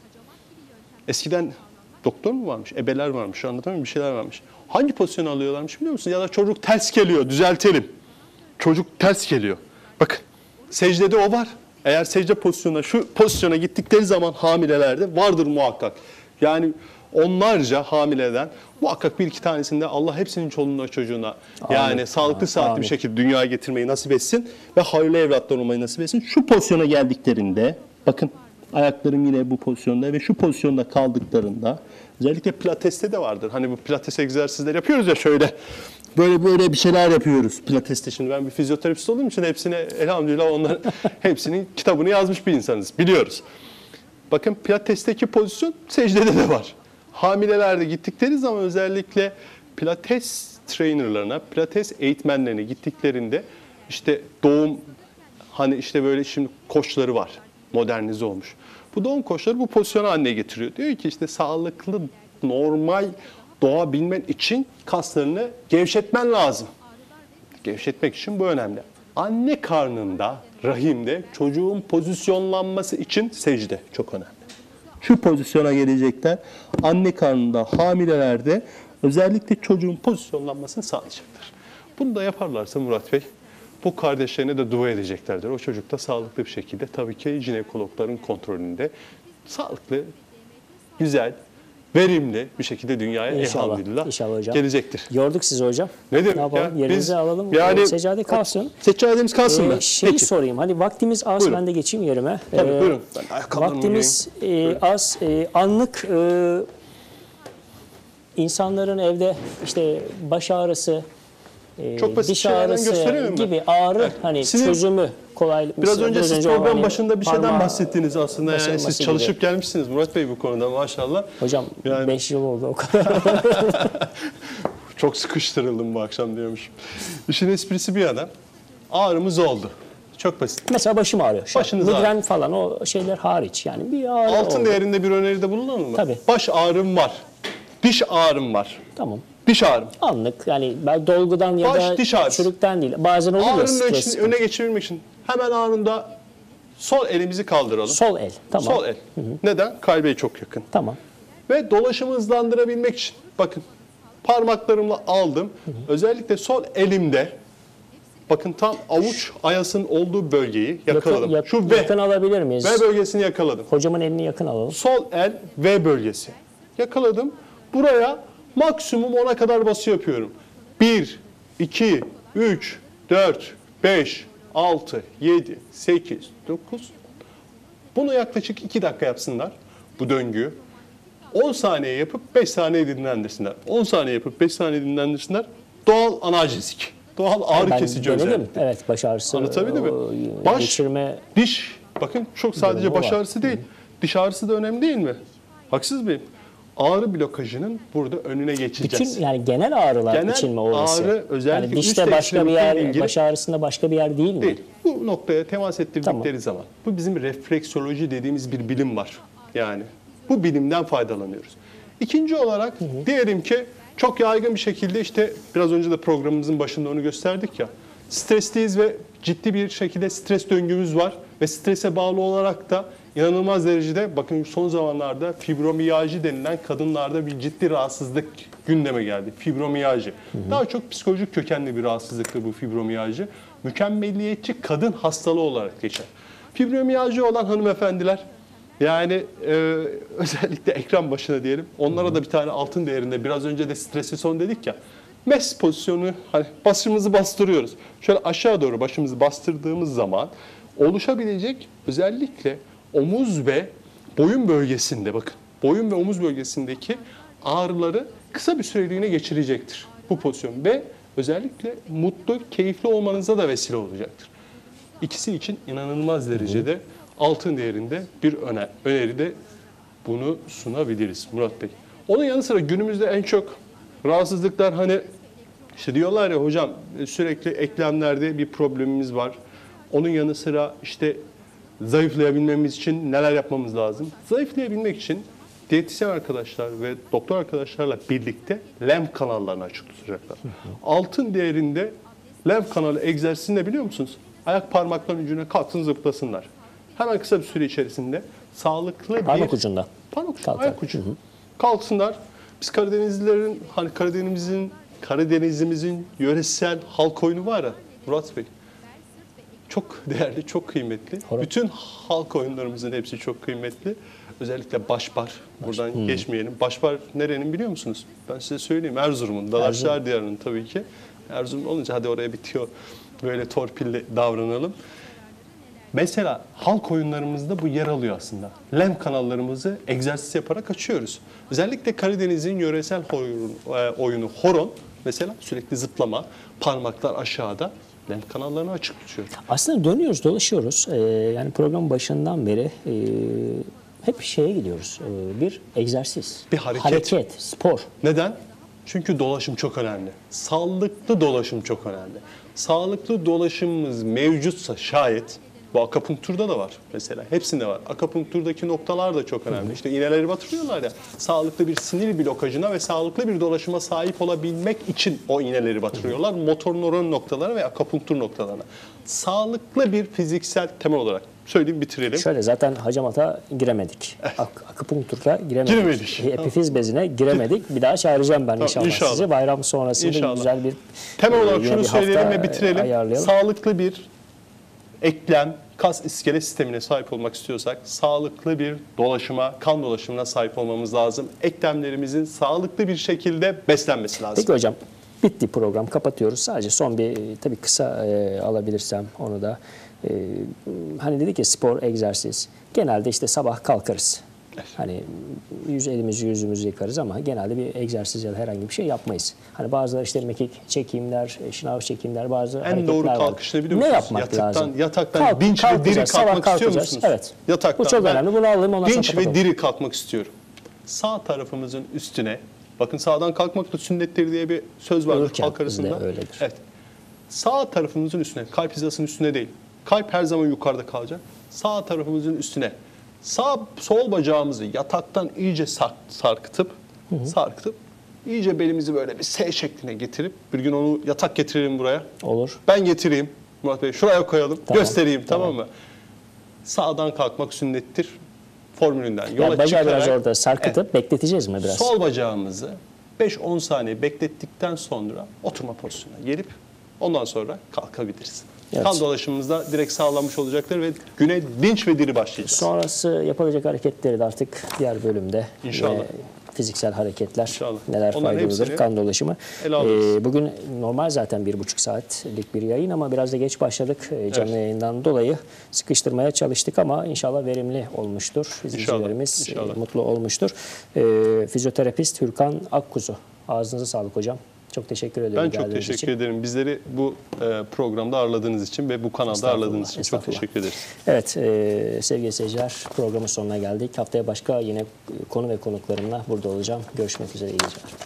Eskiden doktor mu varmış, ebeler varmış, anlatamıyorum bir şeyler varmış. Hangi pozisyonu alıyorlarmış biliyor musun? Ya da çocuk ters geliyor, düzeltelim. Çocuk ters geliyor. Bakın secdede o var. Eğer secde pozisyonuna, şu pozisyona gittikleri zaman hamilelerde vardır muhakkak. Yani onlarca hamileden muhakkak bir iki tanesinde Allah hepsinin çoluğuna çocuğuna yani Amin. sağlıklı sıhhatli Amin. bir şekilde dünyaya getirmeyi nasip etsin ve hayırlı evlatlar olmayı nasip etsin. Şu pozisyona geldiklerinde bakın ayaklarım yine bu pozisyonda ve şu pozisyonda kaldıklarında özellikle pilateste de vardır. Hani bu pilates egzersizleri yapıyoruz ya şöyle böyle böyle bir şeyler yapıyoruz pilateste. Şimdi ben bir fizyoterapist olduğum için hepsine elhamdülillah onların hepsinin kitabını yazmış bir insanız. Biliyoruz. Bakın pilatesteki pozisyon secdede de var. Hamilelerde gittikleri zaman özellikle pilates trainerlarına, pilates eğitmenlerine gittiklerinde işte doğum hani işte böyle şimdi koçları var. Modernize olmuş. Bu doğum koçları bu pozisyonu haline getiriyor. Diyor ki işte sağlıklı, normal doğabilmen için kaslarını gevşetmen lazım. Gevşetmek için bu önemli. Anne karnında, rahimde çocuğun pozisyonlanması için secde çok önemli. Şu pozisyona gelecekler. Anne karnında, hamilelerde özellikle çocuğun pozisyonlanmasını sağlayacaktır. Bunu da yaparlarsa Murat Bey, bu kardeşlerine de dua edeceklerdir. O çocuk da sağlıklı bir şekilde tabii ki jinekologların kontrolünde sağlıklı, güzel, verimli bir şekilde dünyaya İnşallah, elhamdülillah inşallah hocam. gelecektir. Yorduk sizi hocam. Ne demek Ne yapalım? ya? Yerinizi Biz- alalım. yani- Seccade kalsın. Seccademiz kalsın mı? Ee, şeyi Peki. sorayım. Hani vaktimiz az, Buyurun. ben de geçeyim yerime. Tabii, Ee, buyurun. Ben ayakkabılarımı Vaktimiz e, az. E, anlık e, insanların evde işte baş ağrısı, e, Çok basit diş şeylerden ağrısı gösterelim mi? gibi ağrı Evet. hani Sinir- çözümü kolay. Biraz önce siz o program hani başında bir şeyden parmağı bahsettiniz aslında. Yani basılması siz gibi. çalışıp gelmişsiniz Murat Bey bu konuda maşallah. Hocam Yani- beş yıl oldu o kadar. Çok sıkıştırıldım bu akşam diyormuş. İşin esprisi bir yana ağrımız oldu. Çok basit. Mesela başım ağrıyor. Şu an. Başınız Migren ağrıyor. falan o şeyler hariç yani bir ağrı Altın oldu. değerinde bir öneride bulunalım mı? Tabii. Baş ağrım var. Diş ağrım var. Tamam. Diş ağrım. Anlık yani ben dolgudan ya Baş, da diş ağrısı. çürükten değil. Bazen olur ya Ağrının stres. için, öne geçirmek için hemen anında sol elimizi kaldıralım. Sol el. Tamam. Sol el. Neden? Kalbe çok yakın. Tamam. Ve dolaşımı hızlandırabilmek için bakın parmaklarımla aldım. Özellikle sol elimde bakın tam avuç ayasının olduğu bölgeyi yakaladım. Yakın, yak- Şu V, yakın alabilir miyiz? V bölgesini yakaladım. Hocamın elini yakın alalım. Sol el V bölgesi. Yakaladım. Buraya maksimum ona kadar bası yapıyorum. bir, iki, üç, dört, beş, altı, yedi, sekiz, dokuz. Bunu yaklaşık iki dakika yapsınlar bu döngüyü. on saniye yapıp beş saniye dinlendirsinler. on saniye yapıp beş saniye dinlendirsinler. Doğal analjezik. Doğal ağrı Ben kesici denedim. özellikle. Evet, baş ağrısı. Anlatabildim mi? o, Baş, Geçirme. diş. Bakın çok sadece Durumu baş var. ağrısı değil. Diş ağrısı da önemli değil mi? Haksız mıyım? Ağrı blokajının burada önüne geçeceğiz. Bütün yani genel ağrılar Genel için mi orası? ağrı, özellikle yani dişte üst başka bir yer, ekstremiteyle ilgili- baş ağrısında başka bir yer değil mi? Değil. Bu noktaya temas ettirdikleri Tamam. zaman. Bu bizim refleksoloji dediğimiz bir bilim var. Yani bu bilimden faydalanıyoruz. İkinci olarak diyelim ki çok yaygın bir şekilde işte biraz önce de programımızın başında onu gösterdik ya. Stresliyiz ve ciddi bir şekilde stres döngümüz var ve strese bağlı olarak da inanılmaz derecede bakın son zamanlarda fibromiyalji denilen kadınlarda bir ciddi rahatsızlık gündeme geldi. Fibromiyalji. Daha çok psikolojik kökenli bir rahatsızlıktır bu fibromiyalji. Mükemmelliyetçi kadın hastalığı olarak geçer. Fibromiyalji olan hanımefendiler yani e, özellikle ekran başına diyelim. Onlara da bir tane altın değerinde biraz önce de stresi son dedik ya. Mes pozisyonu hani başımızı bastırıyoruz. Şöyle aşağı doğru başımızı bastırdığımız zaman oluşabilecek özellikle omuz ve boyun bölgesinde bakın. Boyun ve omuz bölgesindeki ağrıları kısa bir süreliğine geçirecektir bu pozisyon ve özellikle mutlu, keyifli olmanıza da vesile olacaktır. İkisi için inanılmaz derecede altın değerinde bir öner, öneri de bunu sunabiliriz Murat Bey. Onun yanı sıra günümüzde en çok rahatsızlıklar hani işte diyorlar ya hocam sürekli eklemlerde bir problemimiz var. Onun yanı sıra işte zayıflayabilmemiz için neler yapmamız lazım? Zayıflayabilmek için diyetisyen arkadaşlar ve doktor arkadaşlarla birlikte lenf kanallarını açık tutacaklar. Altın değerinde lenf kanalı egzersizini de biliyor musunuz? Ayak parmaklarının ucuna kalksın zıplasınlar. Hemen kısa bir süre içerisinde sağlıklı bir... Parmak ucunda. Parmak ucu, Kalkar. ayak ucu. Kalksınlar. Biz Karadenizlilerin, hani Karadeniz'in, Karadenizimizin yöresel halk oyunu var ya Murat Bey. Çok değerli, çok kıymetli. Horon. Bütün halk oyunlarımızın hepsi çok kıymetli. Özellikle Başbar. Buradan geçmeyelim. Başbar nerenin biliyor musunuz? Ben size söyleyeyim. Erzurum'un, Dalaşlar Diyarı'nın tabii ki. Erzurum olunca hadi oraya bitiyor. Böyle torpille davranalım. Mesela halk oyunlarımızda bu yer alıyor aslında. Lenf kanallarımızı egzersiz yaparak açıyoruz. Özellikle Karadeniz'in yöresel oyunu, oyunu horon mesela sürekli zıplama, parmaklar aşağıda lenf kanallarını açık tutuyor. Aslında dönüyoruz, dolaşıyoruz. Ee, yani programın başından beri e, hep şeye gidiyoruz. Ee, bir egzersiz. Bir hareket. Hareket, spor. Neden? Çünkü dolaşım çok önemli. Sağlıklı dolaşım çok önemli. Sağlıklı dolaşımımız mevcutsa şayet, bu akupunkturda da var mesela, hepsinde var. Akupunkturdaki noktalar da çok önemli. İşte iğneleri batırıyorlar ya, sağlıklı bir sinir blokajına ve sağlıklı bir dolaşıma sahip olabilmek için o iğneleri batırıyorlar. Motor nöron noktalara ve akupunktur noktalarına. Sağlıklı bir fiziksel temel olarak söyleyeyim bitirelim. Şöyle zaten hacamata giremedik. Ak akupunktura giremedik. Giremedik. Epifiz bezine giremedik. Bir daha çağıracağım ben inşallah, inşallah. sizi. Bayram sonrasında İnşallah. güzel bir Temel olarak yine şunu bir hafta söyleyelim ve bitirelim. ayarlayalım. Sağlıklı bir eklem, kas iskelet sistemine sahip olmak istiyorsak sağlıklı bir dolaşıma, kan dolaşımına sahip olmamız lazım. Eklemlerimizin sağlıklı bir şekilde beslenmesi lazım. Peki hocam, bitti program, kapatıyoruz. Sadece son bir tabii kısa e, alabilirsem onu da. E, hani dedik ya, spor, egzersiz. Genelde işte sabah kalkarız. Evet. Hani yüz elimizi yüzümüzü yıkarız ama genelde bir egzersiz ya da herhangi bir şey yapmayız. Hani bazıları işte mekik çekimler, şınav çekimler, bazı En hareketler doğru var. kalkış ne biliyor Ne musunuz? yapmak Yataktan, lazım? yataktan Kalk- dinç ve diri kalkacağız, sabah kalkmak istiyor kalkacağız. musunuz? Evet. Yataktan Bu çok ben önemli. Bunu alayım, ondan sonra dinç ve kapatalım. diri kalkmak istiyorum. Sağ tarafımızın üstüne, bakın sağdan kalkmak da sünnettir diye bir söz vardır Ölürken halk arasında. bizde öyledir. Evet. Sağ tarafımızın üstüne, kalp hizasının üstüne değil. Kalp her zaman yukarıda kalacak. Sağ tarafımızın üstüne. Sağ sol bacağımızı yataktan iyice sark, sarkıtıp, hı hı. sarkıtıp, iyice belimizi böyle bir S şekline getirip, bir gün onu yatak getirelim buraya. Olur. Ben getireyim Murat Bey, şuraya koyalım, Tamam, göstereyim, tamam. tamam mı? Sağdan kalkmak sünnettir formülünden yola Yani bacağı çıkarak, biraz orada sarkıtıp evet, bekleteceğiz mi biraz? sol bacağımızı beş on saniye beklettikten sonra oturma pozisyonuna gelip ondan sonra kalkabiliriz. Evet. Kan dolaşımımız da direkt sağlanmış olacaktır ve güne dinç ve diri başlayacağız. Sonrası yapılacak hareketleri de artık diğer bölümde. İnşallah. Ve fiziksel hareketler, İnşallah. neler Onların faydalıdır, hepsini kan dolaşımı. ele alırız. Ee, bugün normal zaten bir buçuk saatlik bir yayın ama biraz da geç başladık e, canlı Evet. yayından dolayı sıkıştırmaya çalıştık ama inşallah verimli olmuştur. İzleyicilerimiz İnşallah, inşallah. e, mutlu olmuştur. Ee, fizyoterapist Hürkan Akkuzu. Ağzınıza sağlık hocam. Çok teşekkür ederim. Ben çok geldiğiniz teşekkür için. ederim. Bizleri bu e, programda ağırladığınız için ve bu kanalda Estağfurullah, ağırladığınız için çok estağfurullah. teşekkür ederiz. Evet e, sevgili seyirciler, programın sonuna geldik. Haftaya başka yine konu ve konuklarımla burada olacağım. Görüşmek üzere, iyi geceler.